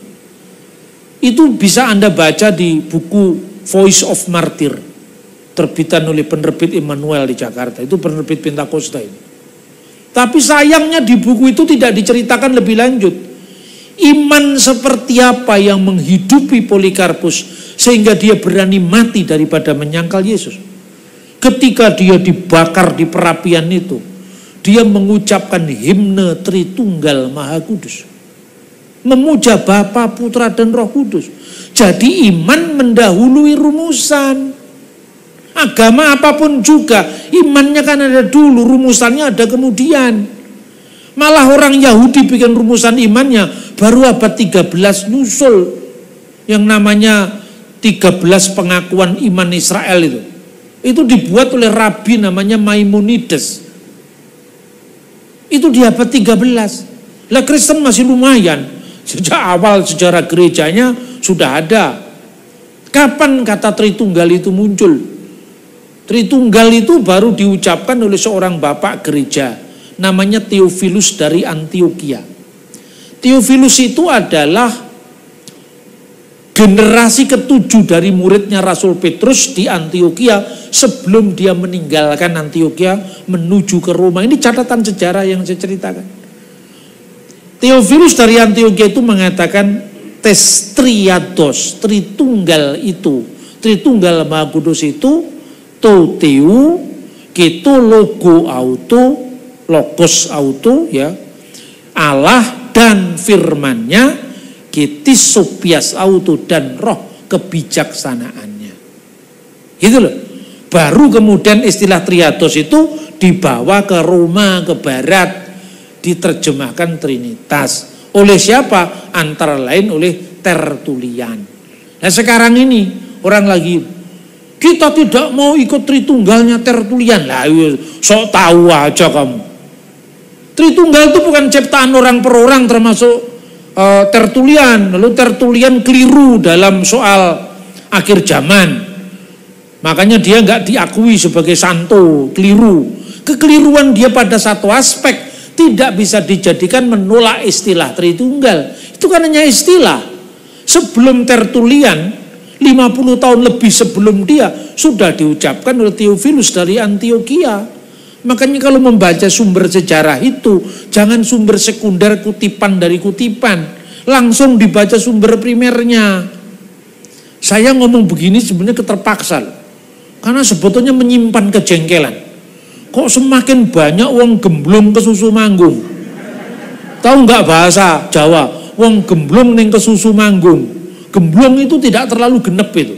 S1: Itu bisa Anda baca di buku Voice of Martyr, terbitan oleh penerbit Immanuel di Jakarta. Itu penerbit Pentakosta ini. Tapi sayangnya di buku itu tidak diceritakan lebih lanjut. Iman seperti apa yang menghidupi Polikarpus sehingga dia berani mati daripada menyangkal Yesus. Ketika dia dibakar di perapian itu, dia mengucapkan himne Tritunggal Maha Kudus, memuja Bapa, Putra dan Roh Kudus. Jadi iman mendahului rumusan. Agama apapun juga, imannya kan ada dulu, rumusannya ada kemudian. Malah orang Yahudi bikin rumusan imannya baru abad 13 nyusul yang namanya 13 pengakuan iman Israel itu. Itu dibuat oleh rabi namanya Maimonides. Itu di abad 13. Lah Kristen masih lumayan. Sejak awal sejarah gerejanya sudah ada. Kapan kata Tritunggal itu muncul? Tritunggal itu baru diucapkan oleh seorang bapak gereja, namanya Theophilus dari Antioquia. Theophilus itu adalah generasi ke-7 dari muridnya Rasul Petrus di Antioquia sebelum dia meninggalkan Antioquia menuju ke Roma. Ini catatan sejarah yang saya ceritakan. Theophilus dari Antioquia itu mengatakan tes triados, Tritunggal itu, Tritunggal Maha Kudus itu to teu, keto logo auto, logos auto ya, Allah dan firman-Nya, ketis sopias auto dan roh kebijaksanaannya. Gitu loh. Baru kemudian istilah triados itu dibawa ke Roma, ke barat, diterjemahkan Trinitas. Oleh siapa? Antara lain oleh Tertulian. Nah sekarang ini orang lagi, kita tidak mau ikut Tritunggalnya Tertulian. Lah sok tahu aja kamu. Tritunggal itu bukan ciptaan orang per orang termasuk Tertulian. Lalu Tertulian keliru dalam soal akhir zaman. Makanya dia nggak diakui sebagai santo, keliru. Kekeliruan dia pada satu aspek tidak bisa dijadikan menolak istilah Tritunggal. Itu kan hanya istilah. Sebelum Tertulian, 50 tahun lebih sebelum dia, sudah diucapkan oleh Theophilus dari Antioquia. Makanya kalau membaca sumber sejarah itu, jangan sumber sekunder kutipan dari kutipan. Langsung dibaca sumber primernya. Saya ngomong begini sebenarnya keterpaksa. Karena sebetulnya menyimpan kejengkelan. Kok semakin banyak wong gemblung ke susu manggung? Tahu nggak bahasa Jawa? Wong gemblung ning ke susu manggung. Gemblung itu tidak terlalu genep itu.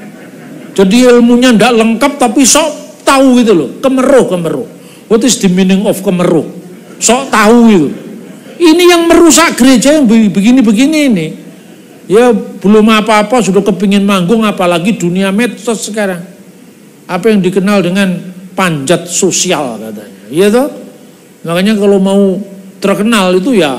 S1: Jadi ilmunya ndak lengkap tapi sok tahu gitu loh. Kemeruh. What is the meaning of kemeruh? Sok tahu itu. Ini yang merusak gereja yang begini-begini ini. Ya belum apa-apa sudah kepingin manggung, apalagi dunia medsos sekarang. Apa yang dikenal dengan panjat sosial katanya, iya toh? Makanya kalau mau terkenal itu ya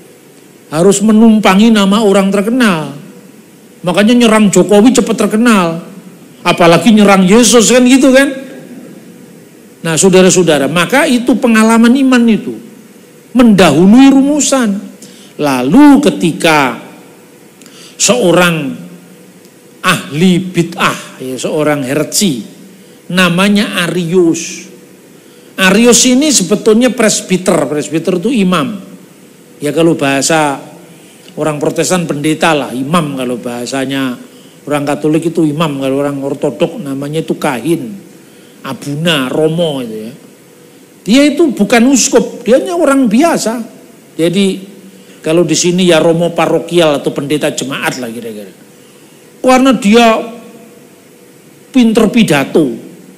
S1: harus menumpangi nama orang terkenal. Makanya nyerang Jokowi cepat terkenal, apalagi nyerang Yesus kan gitu kan. Nah saudara-saudara, maka itu pengalaman iman itu mendahului rumusan. Lalu ketika seorang ahli bid'ah, ya, seorang herci, namanya Arius. Arius ini sebetulnya presbiter itu imam. Ya kalau bahasa orang Protestan pendeta lah, imam kalau bahasanya orang Katolik itu imam, kalau orang Ortodok namanya itu kahin, abuna, romo itu ya. Dia itu bukan uskup, dia hanya orang biasa. Jadi kalau di sini ya romo parokial atau pendeta jemaat lah kira-kira. Karena dia pinter pidato,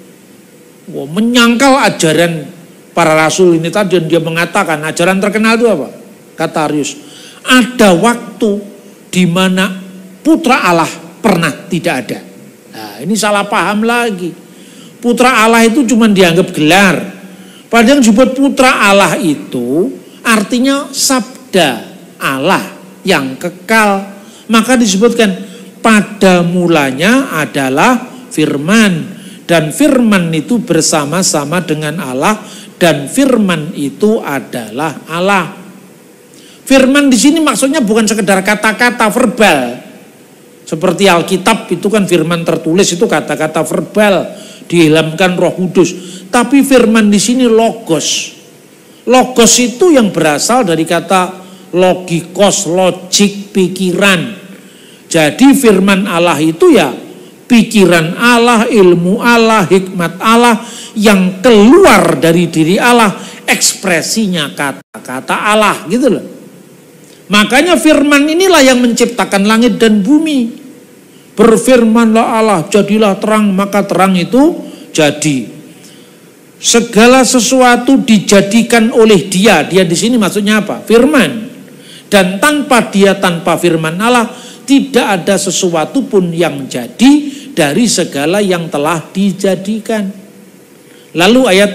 S1: menyangkal ajaran para rasul ini tadi, dan dia mengatakan ajaran terkenal itu apa? Kata Arius, ada waktu di mana putra Allah pernah tidak ada. Nah, ini salah paham lagi. Putra Allah itu cuma dianggap gelar. Padahal yang disebut putra Allah itu artinya sabda Allah yang kekal. Maka disebutkan pada mulanya adalah firman, dan firman itu bersama-sama dengan Allah, dan firman itu adalah Allah. Firman di sini maksudnya bukan sekedar kata-kata verbal. Seperti Alkitab itu kan firman tertulis, itu kata-kata verbal diilhamkan Roh Kudus. Tapi firman di sini logos. Logos itu yang berasal dari kata logikos, logik, pikiran. Jadi firman Allah itu ya pikiran Allah, ilmu Allah, hikmat Allah yang keluar dari diri Allah, ekspresinya kata-kata Allah gitu loh. Makanya firman inilah yang menciptakan langit dan bumi. Berfirmanlah Allah, jadilah terang, maka terang itu jadi. Segala sesuatu dijadikan oleh Dia. Dia di sini maksudnya apa? Firman. Dan tanpa Dia, tanpa firman Allah, tidak ada sesuatu pun yang jadi dari segala yang telah dijadikan. Lalu ayat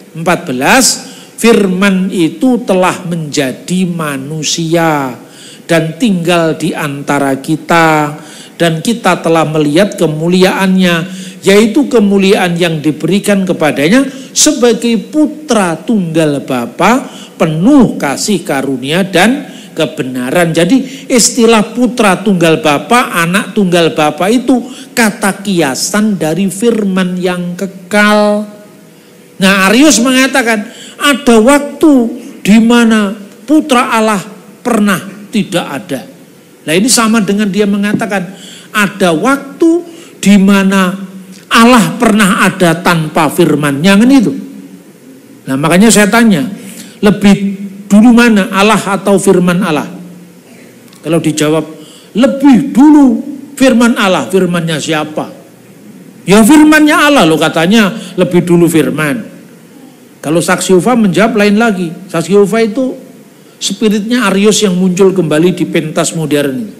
S1: 14, firman itu telah menjadi manusia dan tinggal di antara kita, dan kita telah melihat kemuliaannya, yaitu kemuliaan yang diberikan kepadanya sebagai putra tunggal Bapa, penuh kasih karunia dan kebenaran. Jadi istilah putra tunggal Bapa, anak tunggal Bapa itu kata kiasan dari firman yang kekal. Nah, Arius mengatakan ada waktu di mana putra Allah pernah tidak ada. Nah, ini sama dengan dia mengatakan ada waktu di mana Allah pernah ada tanpa firman-Nya, kan itu. Nah, makanya saya tanya, lebih dulu mana, Allah atau firman Allah? Kalau dijawab lebih dulu firman Allah, firman-Nya siapa? Ya firman-Nya Allah loh, katanya lebih dulu firman. Kalau Saksi Yehova menjawab lain lagi. Saksi Yehova itu spiritnya Arius yang muncul kembali di pentas modern ini.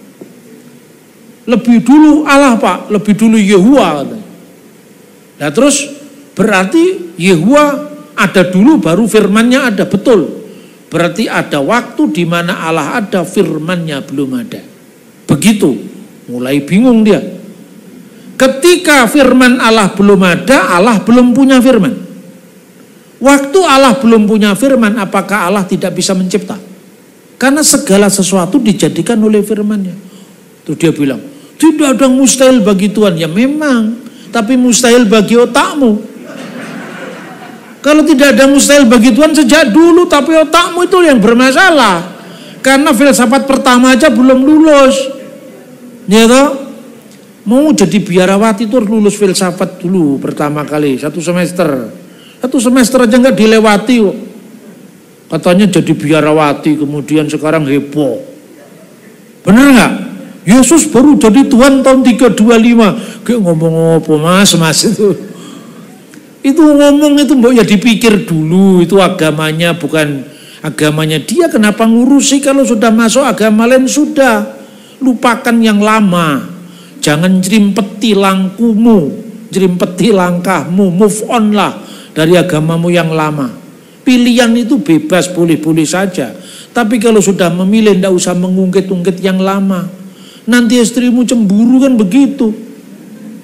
S1: Lebih dulu Allah Pak, lebih dulu Yehuwa. Nah terus berarti Yehuwa ada dulu baru firman-Nya ada, betul. Berarti ada waktu di mana Allah ada, firman-Nya belum ada. Begitu, mulai bingung dia. Ketika firman Allah belum ada, Allah belum punya firman. Waktu Allah belum punya firman, apakah Allah tidak bisa mencipta? Karena segala sesuatu dijadikan oleh firman-Nya. Terus dia bilang, tidak ada mustahil bagi Tuhan. Ya memang, tapi mustahil bagi otakmu. Kalau tidak ada mustahil bagi Tuhan sejak dulu, tapi otakmu itu yang bermasalah. Karena filsafat pertama aja belum lulus. Ya toh? Mau jadi biarawati itu lulus filsafat dulu pertama kali, 1 semester. 1 semester aja nggak dilewati kok. Katanya jadi biarawati, kemudian sekarang heboh. Bener nggak? Yesus baru jadi Tuhan tahun 325. Kayak ngomong apa mas itu. Itu ngomong itu mbok ya dipikir dulu, itu agamanya bukan agamanya dia, kenapa ngurusi kalau sudah masuk agama lain sudah. Lupakan yang lama. Jangan jerimpeti langkumu, jerimpeti langkahmu, move on lah dari agamamu yang lama. Pilihan itu bebas, boleh-boleh saja. Tapi kalau sudah memilih, tidak usah mengungkit-ungkit yang lama. Nanti istrimu cemburu kan begitu.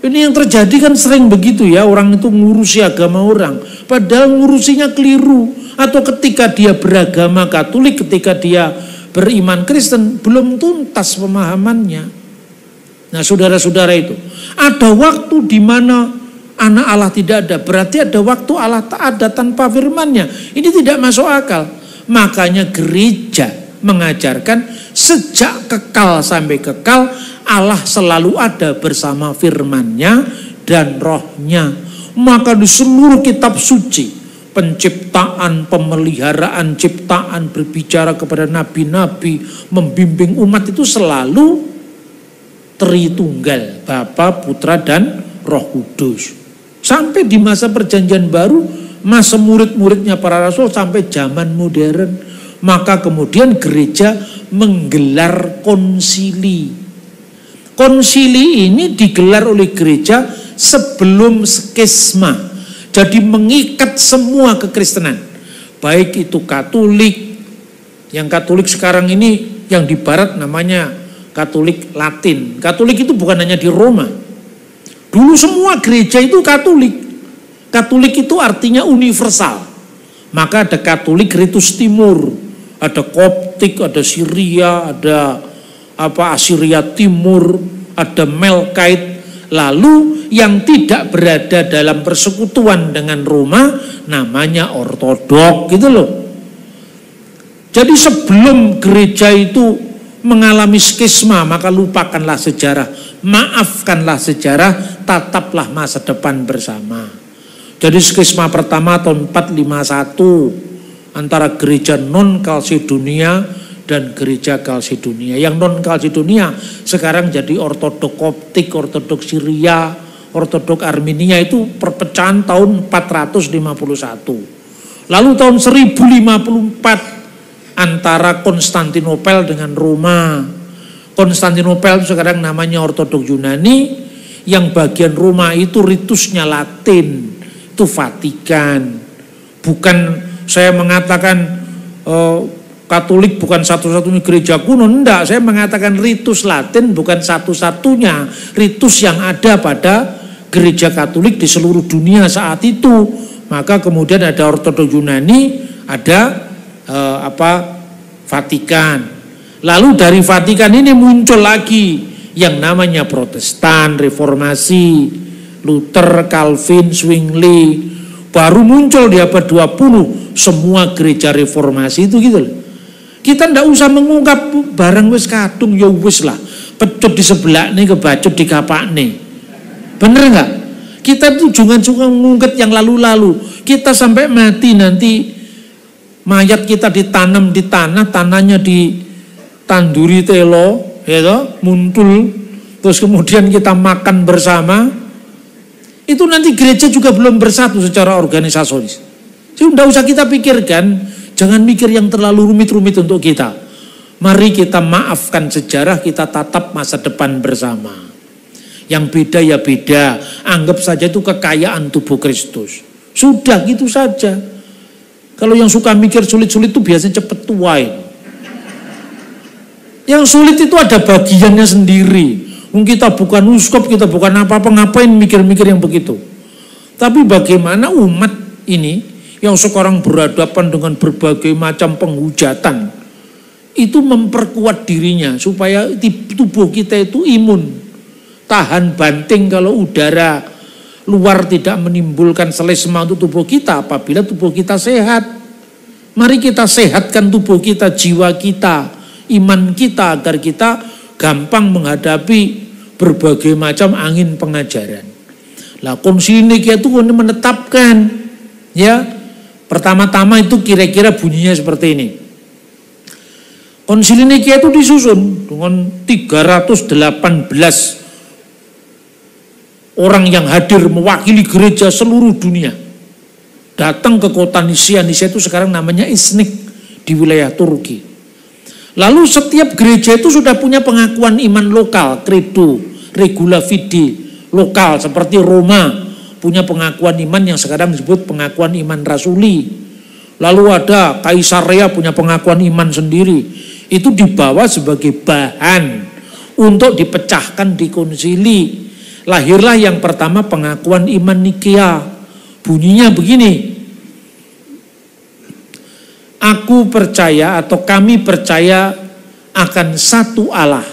S1: Ini yang terjadi kan sering begitu ya, orang itu ngurusi agama orang, padahal ngurusinya keliru. Atau ketika dia beragama Katolik, ketika dia beriman Kristen, belum tuntas pemahamannya. Nah saudara-saudara itu, ada waktu di mana anak Allah tidak ada, berarti ada waktu Allah tak ada tanpa firman-Nya. Ini tidak masuk akal. Makanya gereja mengajarkan sejak kekal sampai kekal, Allah selalu ada bersama firman-Nya dan roh-Nya. Maka di seluruh kitab suci, penciptaan, pemeliharaan ciptaan, berbicara kepada nabi-nabi, membimbing umat itu selalu Tritunggal, Bapa, Putra, dan Roh Kudus. Sampai di masa perjanjian baru, masa murid-muridnya para rasul, sampai zaman modern, maka kemudian gereja menggelar konsili. Konsili ini digelar oleh gereja sebelum skisma. Jadi mengikat semua kekristenan. Baik itu Katolik, yang Katolik sekarang ini yang di barat namanya Katolik Latin. Katolik itu bukan hanya di Roma. Dulu semua gereja itu Katolik. Katolik itu artinya universal. Maka ada Katolik Ritus Timur, ada Koptik, ada Syria, ada Assyria Timur, ada Melkite. Lalu yang tidak berada dalam persekutuan dengan Roma namanya Ortodok, gitu loh. Jadi sebelum gereja itu mengalami skisma, maka lupakanlah sejarah, maafkanlah sejarah, tataplah masa depan bersama. Jadi skisma pertama tahun 451 antara gereja non-Kalsedonia dan gereja Kalsedonia. Yang non-Kalsedonia sekarang jadi Ortodok Koptik, Ortodok Syria, Ortodok Armenia, itu perpecahan tahun 451. Lalu tahun 1054 antara Konstantinopel dengan Roma. Konstantinopel itu sekarang namanya Ortodok Yunani, yang bagian Roma itu ritusnya Latin, itu Vatikan. Bukan saya mengatakan Katolik bukan satu-satunya gereja kuno, enggak. Saya mengatakan ritus Latin bukan satu-satunya ritus yang ada pada gereja Katolik di seluruh dunia saat itu. Maka kemudian ada Ortodok Yunani, ada Vatikan. Lalu dari Vatikan ini muncul lagi yang namanya Protestan, Reformasi, Luther, Calvin, Zwingli. Baru muncul di abad 20 semua gereja reformasi itu, gitu loh. Kita ndak usah mengungkap barang wis kadung, ya wis lah. Pecut di sebelah nih, kebacut di kapak nih. Bener nggak? Kita tuh jangan suka mengungkap yang lalu-lalu. Kita sampai mati nanti mayat kita ditanam di tanah, tanahnya ditanduri telo, ya toh, muntul, terus kemudian kita makan bersama. Itu nanti gereja juga belum bersatu secara organisasionis. Jadi tidak usah kita pikirkan, jangan mikir yang terlalu rumit-rumit untuk kita. Mari kita maafkan sejarah, kita tatap masa depan bersama. Yang beda ya beda, anggap saja itu kekayaan tubuh Kristus. Sudah gitu saja. Kalau yang suka mikir sulit-sulit itu biasanya cepet tua. Yang sulit itu ada bagiannya sendiri. Kita bukan uskup, kita bukan apa-apa, ngapain mikir-mikir yang begitu. Tapi bagaimana umat ini yang sekarang berhadapan dengan berbagai macam penghujatan, itu memperkuat dirinya supaya tubuh kita itu imun, tahan banting kalau udara luar tidak menimbulkan selesma untuk tubuh kita apabila tubuh kita sehat. Mari kita sehatkan tubuh kita, jiwa kita, iman kita, agar kita gampang menghadapi berbagai macam angin pengajaran. Lah Konsili Nikea itu menetapkan, ya, pertama-tama itu kira-kira bunyinya seperti ini. Konsili Nikea itu disusun dengan 318 orang yang hadir mewakili gereja seluruh dunia. Datang ke kota Nisia. Nisia itu sekarang namanya Iznik di wilayah Turki. Lalu setiap gereja itu sudah punya pengakuan iman lokal, credo, regula fide lokal, seperti Roma punya pengakuan iman yang sekarang disebut pengakuan iman rasuli. Lalu ada Kaisarea punya pengakuan iman sendiri. Itu dibawa sebagai bahan untuk dipecahkan di konsili. lahirlah yang pertama pengakuan iman Nikea. Bunyinya begini, aku percaya atau kami percaya akan satu Allah,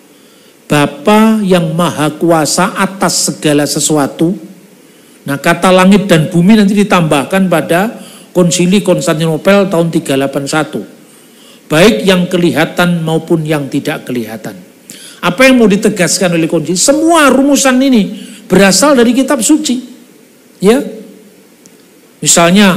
S1: Bapa yang maha kuasa atas segala sesuatu. Nah, kata langit dan bumi nanti ditambahkan pada Konsili Konstantinopel tahun 381. Baik yang kelihatan maupun yang tidak kelihatan. Apa yang mau ditegaskan oleh konsili? Semua rumusan ini berasal dari kitab suci. Ya. Misalnya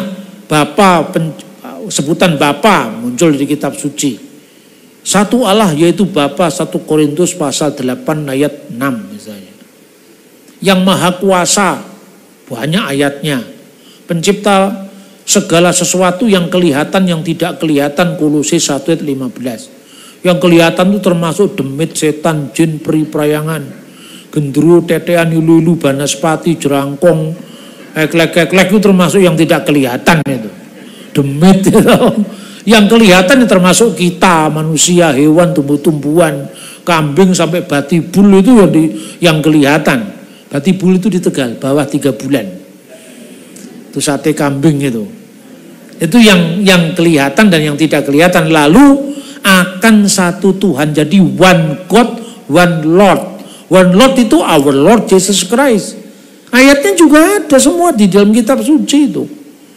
S1: sebutan Bapa muncul di kitab suci. Satu Allah yaitu Bapa, 1 Korintus pasal 8 ayat 6 misalnya. Yang maha kuasa, banyak ayatnya. Pencipta segala sesuatu yang kelihatan, yang tidak kelihatan, Kolose 1 ayat 15. Yang kelihatan itu termasuk demit, setan, jin, peri, prayangan, gendruwo, tetean, ilu-ilu, banaspati, jerangkong, eklek-eklek itu termasuk yang tidak kelihatan itu. Demit itu. Yang kelihatan itu termasuk kita, manusia, hewan, tumbuh-tumbuhan, kambing sampai batibul itu yang kelihatan. Batibul itu di Tegal, bawah 3 bulan. Itu sate kambing itu. Itu yang kelihatan dan yang tidak kelihatan. Lalu akan satu Tuhan. Jadi one God, one Lord. One Lord itu our Lord Jesus Christ. Ayatnya juga ada semua di dalam kitab suci itu.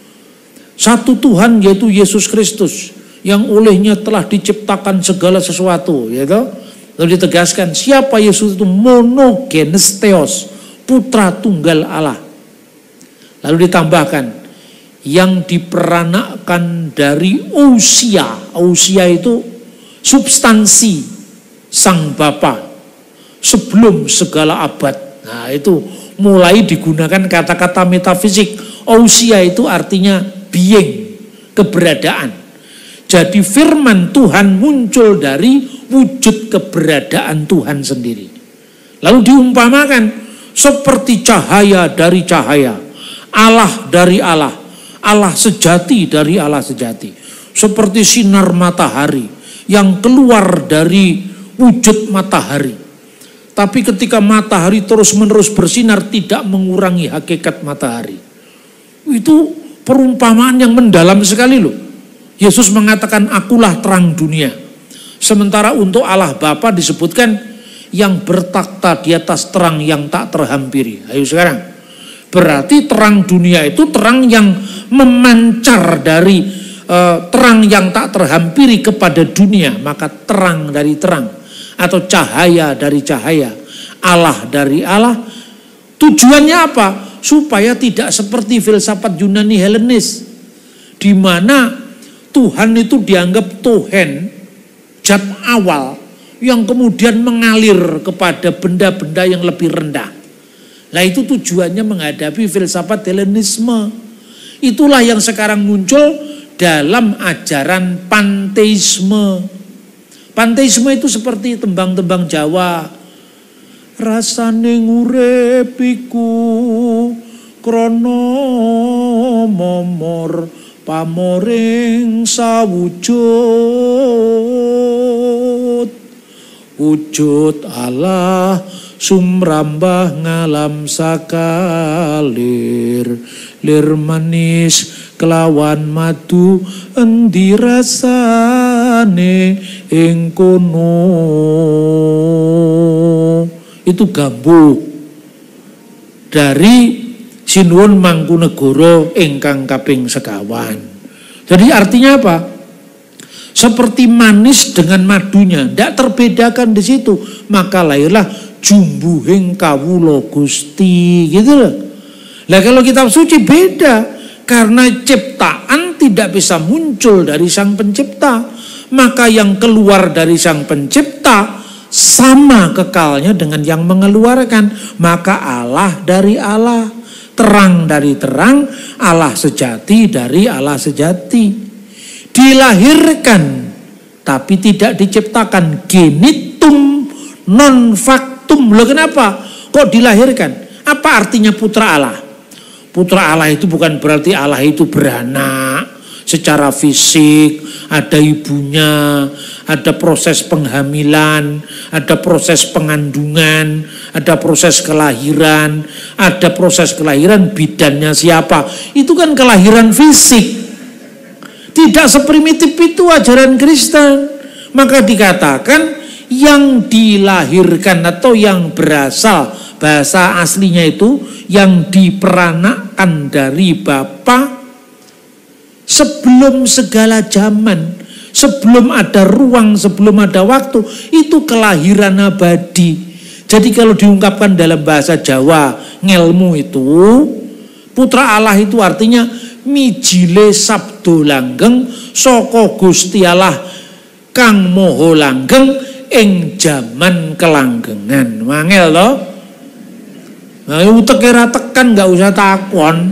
S1: Satu Tuhan yaitu Yesus Kristus yang olehnya telah diciptakan segala sesuatu, yaitu lalu ditegaskan siapa Yesus itu? Monogenes Theos, putra tunggal Allah. Lalu ditambahkan yang diperanakkan dari Ousia. Ousia itu substansi sang Bapa sebelum segala abad. Nah, itu mulai digunakan kata-kata metafisik. Ousia itu artinya being, keberadaan. Jadi firman Tuhan muncul dari wujud keberadaan Tuhan sendiri. Lalu diumpamakan seperti cahaya dari cahaya, Allah dari Allah, Allah sejati dari Allah sejati. Seperti sinar matahari yang keluar dari wujud matahari. Tapi ketika matahari terus-menerus bersinar tidak mengurangi hakikat matahari. Itu perumpamaan yang mendalam sekali loh. Yesus mengatakan akulah terang dunia. Sementara untuk Allah Bapa disebutkan yang bertakhta di atas terang yang tak terhampiri. Ayo sekarang. Berarti terang dunia itu terang yang memancar dari terang yang tak terhampiri kepada dunia. Maka terang dari terang. Atau cahaya dari cahaya, Allah dari Allah. Tujuannya apa? Supaya tidak seperti filsafat Yunani Helenis, di mana Tuhan itu dianggap Tuhan, zat awal, yang kemudian mengalir kepada benda-benda yang lebih rendah. Nah itu tujuannya menghadapi filsafat Helenisme. Itulah yang sekarang muncul dalam ajaran panteisme. Panteisme itu seperti tembang-tembang Jawa. Rasane ngurepiku krana momor pamoring sawujud. Wujud Allah sumrambah ngalam sakalir. Lir manis kelawan madu endi rasane ing kono. Itu gambuk dari Sinuwun Mangkunegara ingkang kaping sekawan. Jadi artinya apa? Seperti manis dengan madunya, tidak terbedakan di situ. Maka lahirlah jumbuhing kawula Gusti, gitu loh. Nah kalau kitab suci beda, karena ciptaan tidak bisa muncul dari sang pencipta. Maka yang keluar dari sang pencipta sama kekalnya dengan yang mengeluarkan. Maka Allah dari Allah, terang dari terang, Allah sejati dari Allah sejati. Dilahirkan tapi tidak diciptakan. Genitum non factum. Loh kenapa? Kok dilahirkan? Apa artinya putra Allah? Putra Allah itu bukan berarti Allah itu beranak secara fisik, ada ibunya, ada proses penghamilan, ada proses pengandungan, ada proses kelahiran, bidannya siapa. Itu kan kelahiran fisik. Tidak seprimitif itu ajaran Kristen. Maka dikatakan yang dilahirkan atau yang berasal, bahasa aslinya itu yang diperanakkan dari Bapa sebelum segala zaman, sebelum ada ruang, sebelum ada waktu, itu kelahiran abadi. Jadi kalau diungkapkan dalam bahasa Jawa, ngelmu itu, putra Allah itu artinya mijile sabdo langgeng saka Gusti Allah kang moho langgeng ing jaman kelanggengan. Mangel loh. Nah, utek kira tekan nggak usah takon.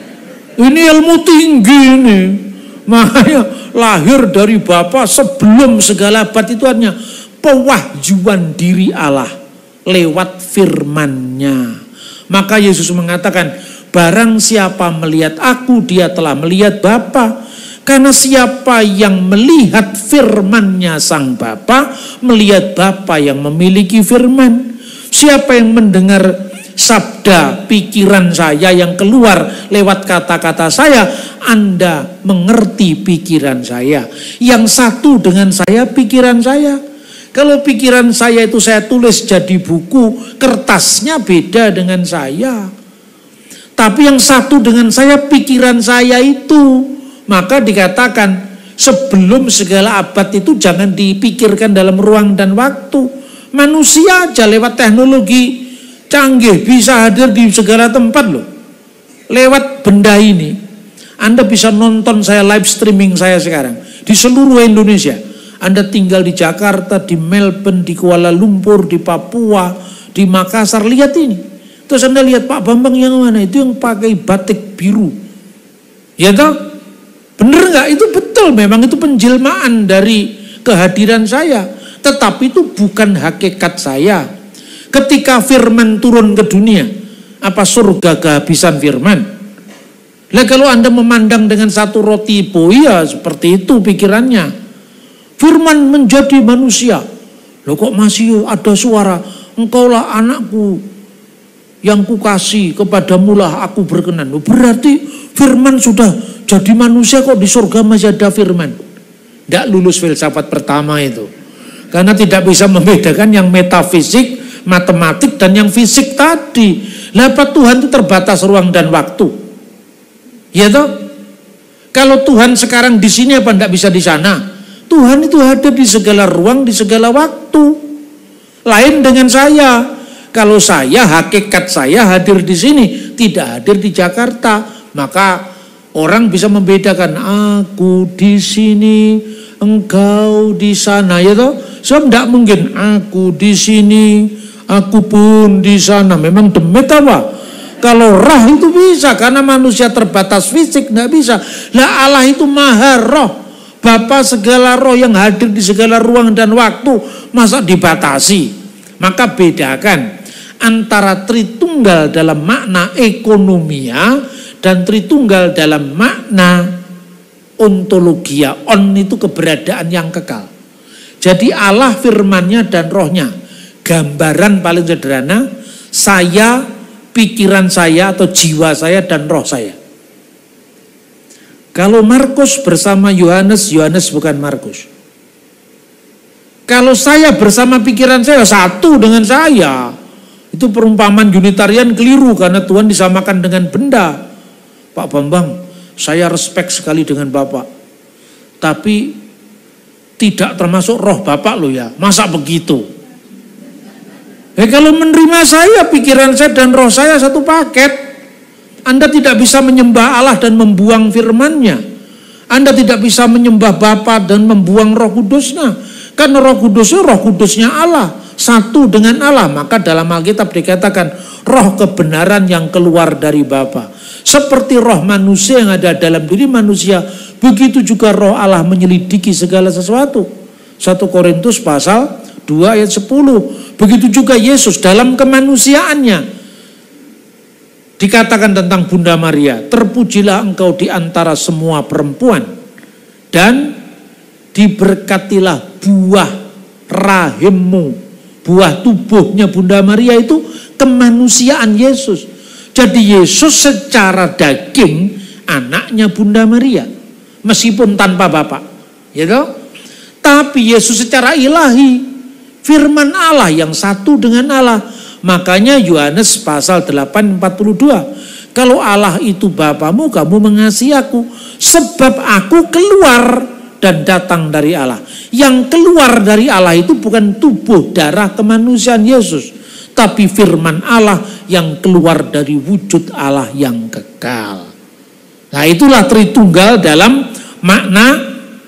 S1: Ini ilmu tinggi ini. Makanya lahir dari Bapa sebelum segala abad itu artinya pewahyuan diri Allah lewat firman-Nya. Maka Yesus mengatakan, barang siapa melihat aku, dia telah melihat Bapa. Karena siapa yang melihat firman-Nya Sang Bapa, melihat Bapa yang memiliki firman. Siapa yang mendengar sabda pikiran saya yang keluar lewat kata-kata saya, Anda mengerti pikiran saya. Yang satu dengan saya, pikiran saya. Kalau pikiran saya itu saya tulis jadi buku, kertasnya beda dengan saya. Tapi yang satu dengan saya, pikiran saya itu. Maka dikatakan sebelum segala abad itu jangan dipikirkan dalam ruang dan waktu. Manusia aja lewat teknologi canggih bisa hadir di segala tempat loh. Lewat benda ini Anda bisa nonton saya live streaming saya sekarang di seluruh Indonesia. Anda tinggal di Jakarta, di Melbourne, di Kuala Lumpur, di Papua, di Makassar, lihat ini. Terus Anda lihat Pak Bambang yang mana? Itu yang pakai batik biru. Ya toh? Bener nggak? Itu betul, memang itu penjelmaan dari kehadiran saya. Tetapi itu bukan hakikat saya. Ketika firman turun ke dunia, apa surga kehabisan firman? Nah kalau Anda memandang dengan satu roti ya seperti itu pikirannya. Firman menjadi manusia. Loh kok masih ada suara, engkaulah anakku yang kukasih, kepadamulah aku berkenan. Loh, berarti firman sudah jadi manusia, kok di surga masih ada firman. Tidak lulus filsafat pertama itu. Karena tidak bisa membedakan yang metafisik, matematik, dan yang fisik tadi. Lapa Tuhan itu terbatas ruang dan waktu. Ya toh? Kalau Tuhan sekarang di sini apa tidak bisa di sana? Tuhan itu hadir di segala ruang, di segala waktu. Lain dengan saya. Kalau saya, hakikat saya hadir di sini, tidak hadir di Jakarta. Maka orang bisa membedakan, aku di sini, engkau di sana, ya toh? Sebab tidak mungkin aku di sini, aku pun di sana. Memang demit apa? Kalau roh itu bisa, karena manusia terbatas fisik, tidak bisa. Lah Allah itu maha roh. Bapa segala roh yang hadir di segala ruang dan waktu, masa dibatasi? Maka bedakan antara Tritunggal dalam makna ekonomia dan Tritunggal dalam makna ontologia. On itu keberadaan yang kekal. Jadi Allah firman-Nya dan rohnya. Gambaran paling sederhana, saya, pikiran saya atau jiwa saya dan roh saya. Kalau Markus bersama Yohanes, Yohanes bukan Markus. Kalau saya bersama pikiran saya, satu dengan saya. Itu perumpamaan Unitarian keliru karena Tuhan disamakan dengan benda. Pak Bambang, saya respect sekali dengan Bapak. Tapi tidak termasuk roh Bapak loh ya. Masa begitu? Kalau menerima saya, pikiran saya dan roh saya satu paket. Anda tidak bisa menyembah Allah dan membuang firman-Nya. Anda tidak bisa menyembah Bapa dan membuang Roh Kudus-Nya. Karena Roh Kudus-Nya Roh Kudus-Nya Allah, satu dengan Allah. Maka dalam Alkitab dikatakan roh kebenaran yang keluar dari Bapa. Seperti roh manusia yang ada dalam diri manusia, begitu juga roh Allah menyelidiki segala sesuatu. 1 Korintus pasal 2 ayat 10. Begitu juga Yesus dalam kemanusiaannya. Dikatakan tentang Bunda Maria, terpujilah engkau di antara semua perempuan. dan diberkatilah buah rahimmu, buah tubuhnya Bunda Maria itu kemanusiaan Yesus. Jadi Yesus secara daging anaknya Bunda Maria, meskipun tanpa Bapa, gitu. Tapi Yesus secara ilahi, firman Allah yang satu dengan Allah. Makanya Yohanes pasal 8:42, kalau Allah itu Bapamu, kamu mengasihi aku, sebab aku keluar dan datang dari Allah. Yang keluar dari Allah itu bukan tubuh darah kemanusiaan Yesus, tapi firman Allah yang keluar dari wujud Allah yang kekal. Nah, itulah Tritunggal dalam makna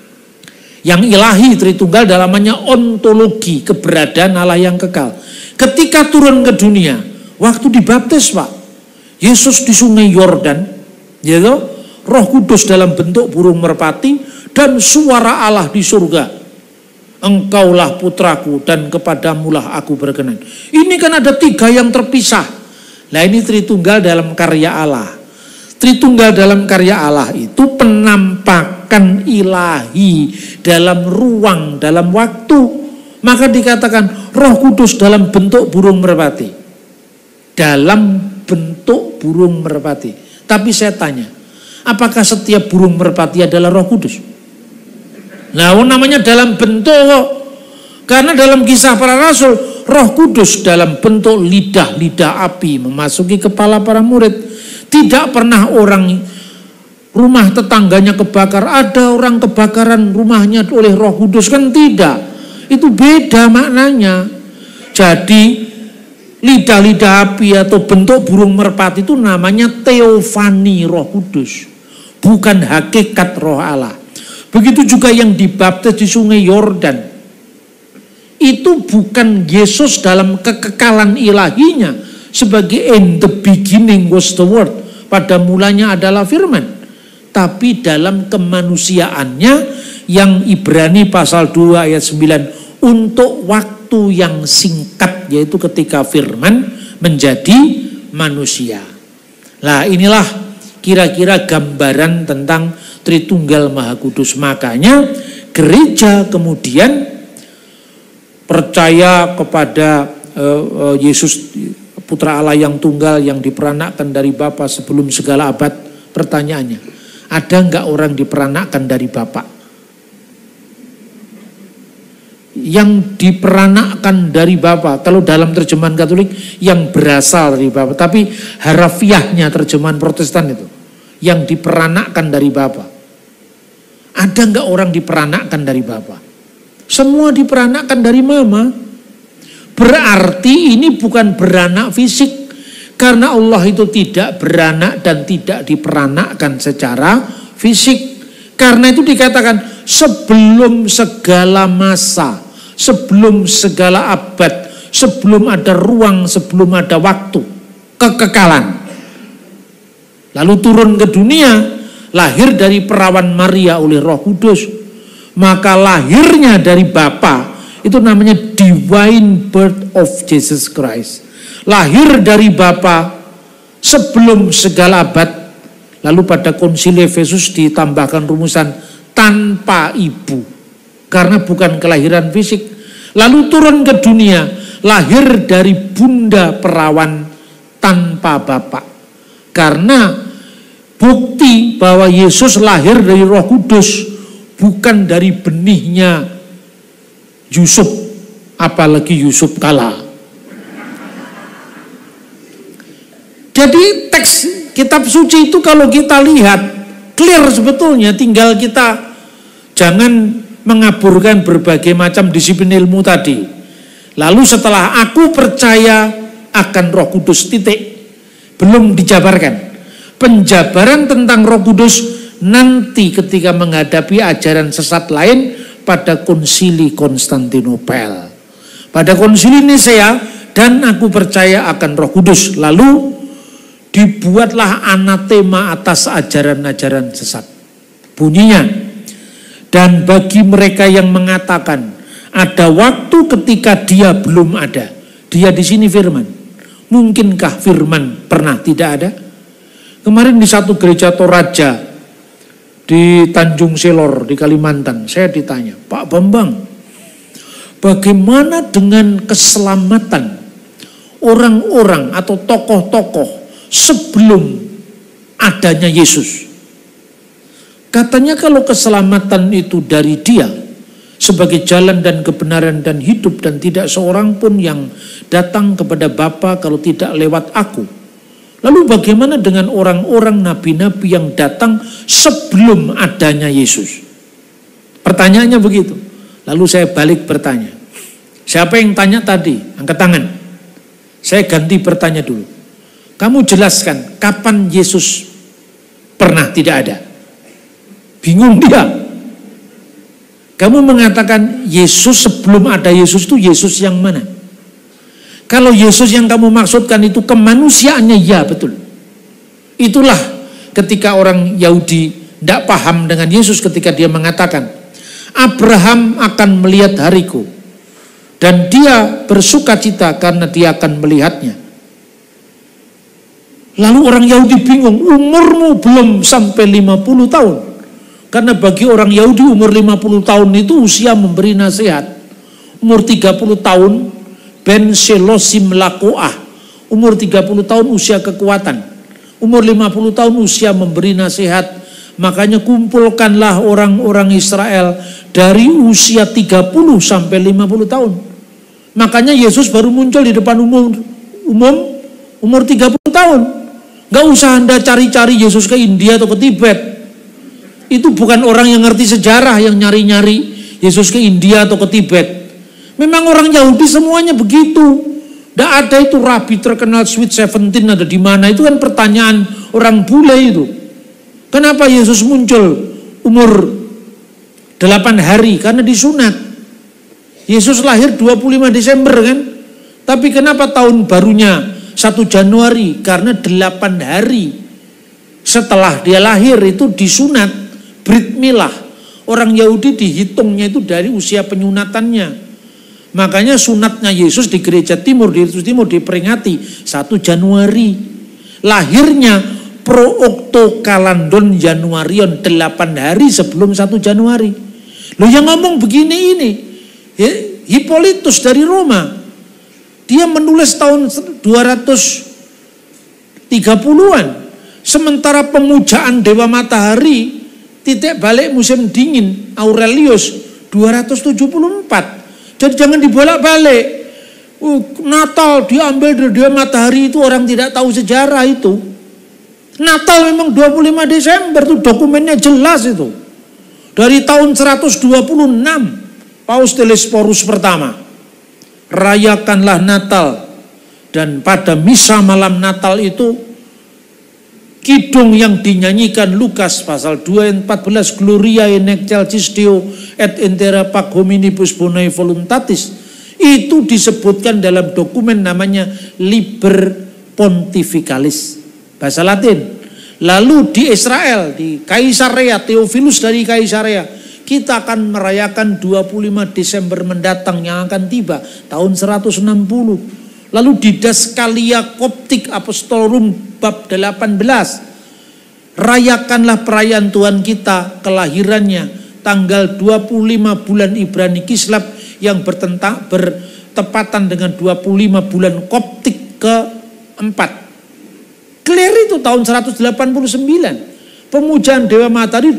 S1: yang ilahi. Tritunggal dalamnya ontologi, keberadaan Allah yang kekal. Ketika turun ke dunia, waktu dibaptis Pak, Yesus di sungai Yordan, gitu, Roh Kudus dalam bentuk burung merpati, dan suara Allah di surga, engkaulah putraku dan kepadamulah aku berkenan. Ini kan ada 3 yang terpisah. Nah, ini Tritunggal dalam karya Allah. Tritunggal dalam karya Allah itu penampakan ilahi dalam ruang, dalam waktu. Maka dikatakan Roh Kudus dalam bentuk burung merpati. Dalam bentuk burung merpati. Tapi saya tanya, apakah setiap burung merpati adalah Roh Kudus? Nah, namanya dalam bentuk kok. Karena dalam Kisah Para Rasul, Roh Kudus dalam bentuk lidah api memasuki kepala para murid. Tidak pernah orang rumah tetangganya kebakar, ada orang kebakaran rumahnya oleh Roh Kudus, kan tidak. Itu beda maknanya. Jadi lidah api atau bentuk burung merpati itu namanya teofani Roh Kudus, bukan hakikat Roh Allah. Begitu juga yang dibaptis di sungai Yordan, itu bukan Yesus dalam kekekalan ilahinya sebagai in the beginning was the word, pada mulanya adalah firman, tapi dalam kemanusiaannya yang Ibrani pasal 2 ayat 9, untuk waktu yang singkat, yaitu ketika firman menjadi manusia. Nah, inilah kira-kira gambaran tentang Tritunggal Maha Kudus. Makanya gereja kemudian percaya kepada Yesus Putra Allah yang tunggal yang diperanakkan dari Bapa sebelum segala abad. Pertanyaannya, ada enggak orang diperanakkan dari Bapa? Yang diperanakkan dari Bapa, kalau dalam terjemahan Katolik yang berasal dari Bapa, tapi harafiahnya terjemahan Protestan itu yang diperanakkan dari Bapa. Ada enggak orang diperanakkan dari Bapa? Semua diperanakkan dari Mama. Berarti ini bukan beranak fisik, karena Allah itu tidak beranak dan tidak diperanakkan secara fisik. Karena itu dikatakan sebelum segala masa, sebelum segala abad, sebelum ada ruang, sebelum ada waktu, kekekalan. Lalu turun ke dunia, lahir dari perawan Maria oleh Roh Kudus. Maka lahirnya dari Bapa itu namanya divine birth of Jesus Christ. Lahir dari Bapa sebelum segala abad. Lalu pada konsili Efesus ditambahkan rumusan tanpa ibu, karena bukan kelahiran fisik. Lalu turun ke dunia, lahir dari bunda perawan tanpa bapak. Karena bukti bahwa Yesus lahir dari Roh Kudus, bukan dari benihnya Yusuf, apalagi Yusuf kala. Jadi teks kitab suci itu kalau kita lihat clear sebetulnya, tinggal kita jangan mengaburkan berbagai macam disiplin ilmu tadi. Lalu setelah aku percaya akan Roh Kudus titik, belum dijabarkan. Penjabaran tentang Roh Kudus nanti ketika menghadapi ajaran sesat lain pada konsili Konstantinopel. Pada konsili Nisea, dan aku percaya akan Roh Kudus. Lalu dibuatlah anatema atas ajaran-ajaran sesat. Bunyinya, dan bagi mereka yang mengatakan ada waktu ketika dia belum ada. Dia di sini firman. Mungkinkah firman pernah tidak ada? Kemarin di satu gereja Toraja di Tanjung Selor di Kalimantan. Saya ditanya, Pak Bambang, bagaimana dengan keselamatan orang-orang atau tokoh-tokoh sebelum adanya Yesus? Katanya kalau keselamatan itu dari Dia sebagai jalan dan kebenaran dan hidup, dan tidak seorang pun yang datang kepada Bapa kalau tidak lewat aku. Lalu bagaimana dengan orang-orang nabi-nabi yang datang sebelum adanya Yesus? Pertanyaannya begitu. Lalu saya balik bertanya. Siapa yang tanya tadi? Angkat tangan. Saya ganti bertanya dulu. Kamu jelaskan kapan Yesus pernah tidak ada? Bingung dia. Kamu mengatakan Yesus sebelum ada Yesus itu Yesus yang mana? Kalau Yesus yang kamu maksudkan itu kemanusiaannya, ya betul. Itulah ketika orang Yahudi tidak paham dengan Yesus ketika dia mengatakan, Abraham akan melihat hariku, dan dia bersuka cita karena dia akan melihatnya. Lalu orang Yahudi bingung, umurmu belum sampai 50 tahun. Karena bagi orang Yahudi umur 50 tahun itu usia memberi nasihat. Umur 30 tahun ben selosim lakoah, umur 30 tahun usia kekuatan, umur 50 tahun usia memberi nasihat. Makanya kumpulkanlah orang-orang Israel dari usia 30 sampai 50 tahun. Makanya Yesus baru muncul di depan umur 30 tahun. Gak usah Anda cari-cari Yesus ke India atau ke Tibet. Itu bukan orang yang ngerti sejarah yang nyari-nyari Yesus ke India atau ke Tibet. Memang orang Yahudi semuanya begitu. Tidak ada itu rabi terkenal Sweet 17 ada di mana. Itu kan pertanyaan orang bule itu. Kenapa Yesus muncul umur 8 hari? Karena disunat. Yesus lahir 25 Desember kan. Tapi kenapa tahun barunya 1 Januari? Karena 8 hari setelah dia lahir itu disunat, Brit Milah. Orang Yahudi dihitungnya itu dari usia penyunatannya. Makanya sunatnya Yesus di gereja timur, di Yesus Timur diperingati 1 Januari. Lahirnya pro okto kalandon Januarion 8 hari sebelum 1 Januari. Loh yang ngomong begini ini Hippolytus dari Roma. Dia menulis tahun 230-an. Sementara pemujaan Dewa Matahari titik balik musim dingin Aurelius 274. Jadi jangan dibolak-balik. Natal diambil dari Dewa Matahari itu orang tidak tahu sejarah itu. Natal memang 25 Desember itu dokumennya jelas itu. Dari tahun 126 Paus Telesporus pertama. Rayakanlah Natal. Dan pada misa malam Natal itu kidung yang dinyanyikan Lukas pasal 2 ayat 14, Gloria in excelsis Deo et intera pac hominibus bonae voluntatis, itu disebutkan dalam dokumen namanya Liber Pontificalis bahasa Latin. Lalu di Israel, di Kaisarea, Theophilus dari Kaisarea, kita akan merayakan 25 Desember mendatang yang akan tiba tahun 160. Lalu di Daskalia Koptik Apostolorum bab 18, rayakanlah perayaan Tuhan kita kelahirannya tanggal 25 bulan Ibrani Kislev yang bertepatan dengan 25 bulan Koptik keempat. Clear itu tahun 189. Pemujaan Dewa Matahari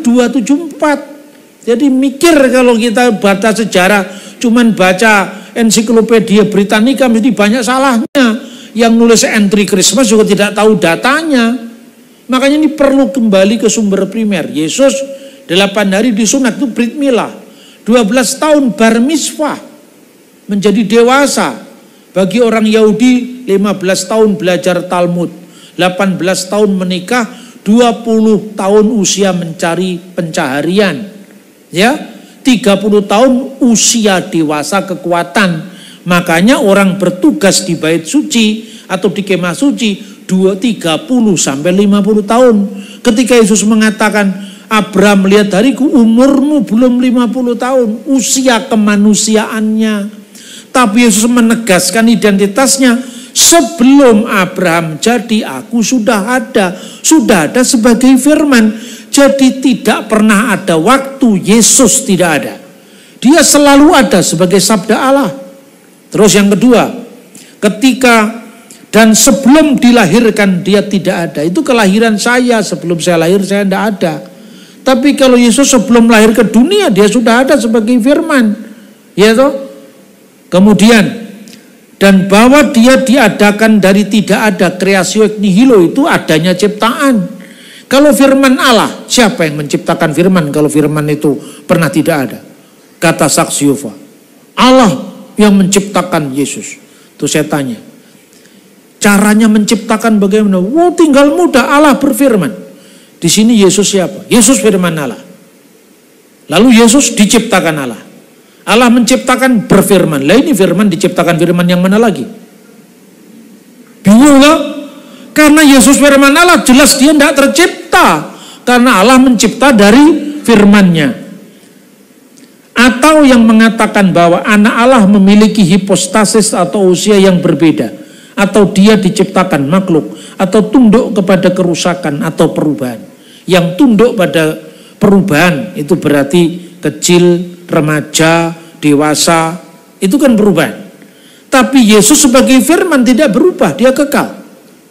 S1: 274. Jadi mikir kalau kita baca sejarah cuman baca Ensiklopedia Britannica mesti banyak salahnya. Yang nulis entry Christmas juga tidak tahu datanya. Makanya ini perlu kembali ke sumber primer. Yesus 8 hari disunat itu Brit Milah. 12 tahun bar mitzvah menjadi dewasa. Bagi orang Yahudi 15 tahun belajar Talmud, 18 tahun menikah, 20 tahun usia mencari pencaharian. Ya, 30 tahun usia dewasa kekuatan. Makanya orang bertugas di bait suci atau di kemah suci 30 sampai 50 tahun. Ketika Yesus mengatakan Abraham melihat hariku, umurmu belum 50 tahun, usia kemanusiaannya. Tapi Yesus menegaskan identitasnya, sebelum Abraham jadi aku sudah ada sebagai firman. Jadi tidak pernah ada waktu Yesus tidak ada. Dia selalu ada sebagai sabda Allah. Terus yang kedua, ketika dan sebelum dilahirkan dia tidak ada. Itu kelahiran saya, sebelum saya lahir saya tidak ada. Tapi kalau Yesus sebelum lahir ke dunia dia sudah ada sebagai firman. Ya toh? Kemudian, dan bahwa dia diadakan dari tidak ada, creatio ex nihilo, itu adanya ciptaan. Kalau firman Allah, siapa yang menciptakan firman kalau firman itu pernah tidak ada? Kata saksi Yehova, Allah yang menciptakan Yesus. Itu saya tanya, caranya menciptakan bagaimana? Tinggal mudah, Allah berfirman. Di sini Yesus siapa? Yesus firman Allah. Lalu Yesus diciptakan Allah. Allah menciptakan berfirman. Lah ini firman diciptakan firman yang mana lagi? Bingung lah. Karena Yesus firman Allah, jelas dia tidak tercipta. Karena Allah mencipta dari firman-Nya. Atau yang mengatakan bahwa anak Allah memiliki hipostasis atau usia yang berbeda. Atau dia diciptakan makhluk. Atau tunduk kepada kerusakan atau perubahan. Yang tunduk pada perubahan itu berarti kecil, remaja, dewasa. Itu kan perubahan. Tapi Yesus sebagai firman tidak berubah, dia kekal.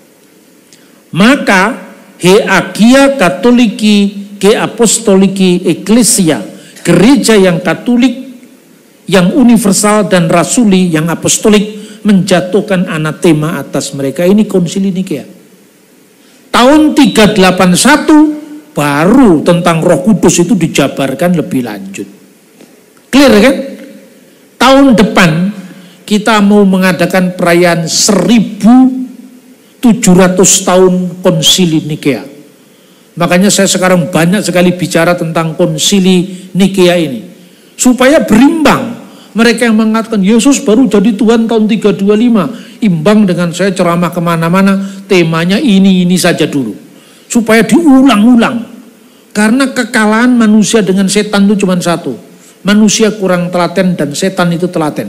S1: Maka he agia katoliki ge apostoliki eklesia, gereja yang katolik, yang universal dan rasuli, yang apostolik, menjatuhkan anatema atas mereka. Ini konsili Nikea. Tahun 381 baru tentang Roh Kudus itu dijabarkan lebih lanjut. Clear kan? Tahun depan kita mau mengadakan perayaan 1700 tahun konsili Nikea. Makanya saya sekarang banyak sekali bicara tentang konsili Nikea ini. Supaya berimbang. Mereka yang mengatakan Yesus baru jadi Tuhan tahun 325. Imbang dengan saya ceramah kemana-mana. Temanya ini saja dulu. Supaya diulang-ulang. Karena kekalahan manusia dengan setan itu cuma satu. Manusia kurang telaten dan setan itu telaten.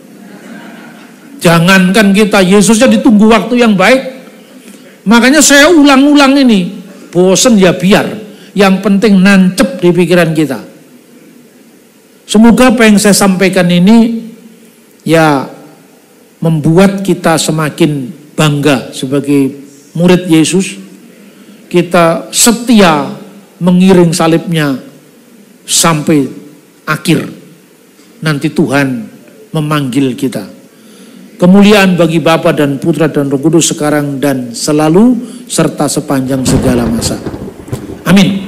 S1: Jangankan kita, Yesusnya ditunggu waktu yang baik. Makanya saya ulang-ulang ini. Bosen ya biar. Yang penting nancep di pikiran kita. Semoga apa yang saya sampaikan ini ya membuat kita semakin bangga sebagai murid Yesus. Kita setia mengiring salibnya sampai akhir. Nanti Tuhan memanggil kita. Kemuliaan bagi Bapa dan Putra dan Roh Kudus sekarang dan selalu serta sepanjang segala masa. Amin.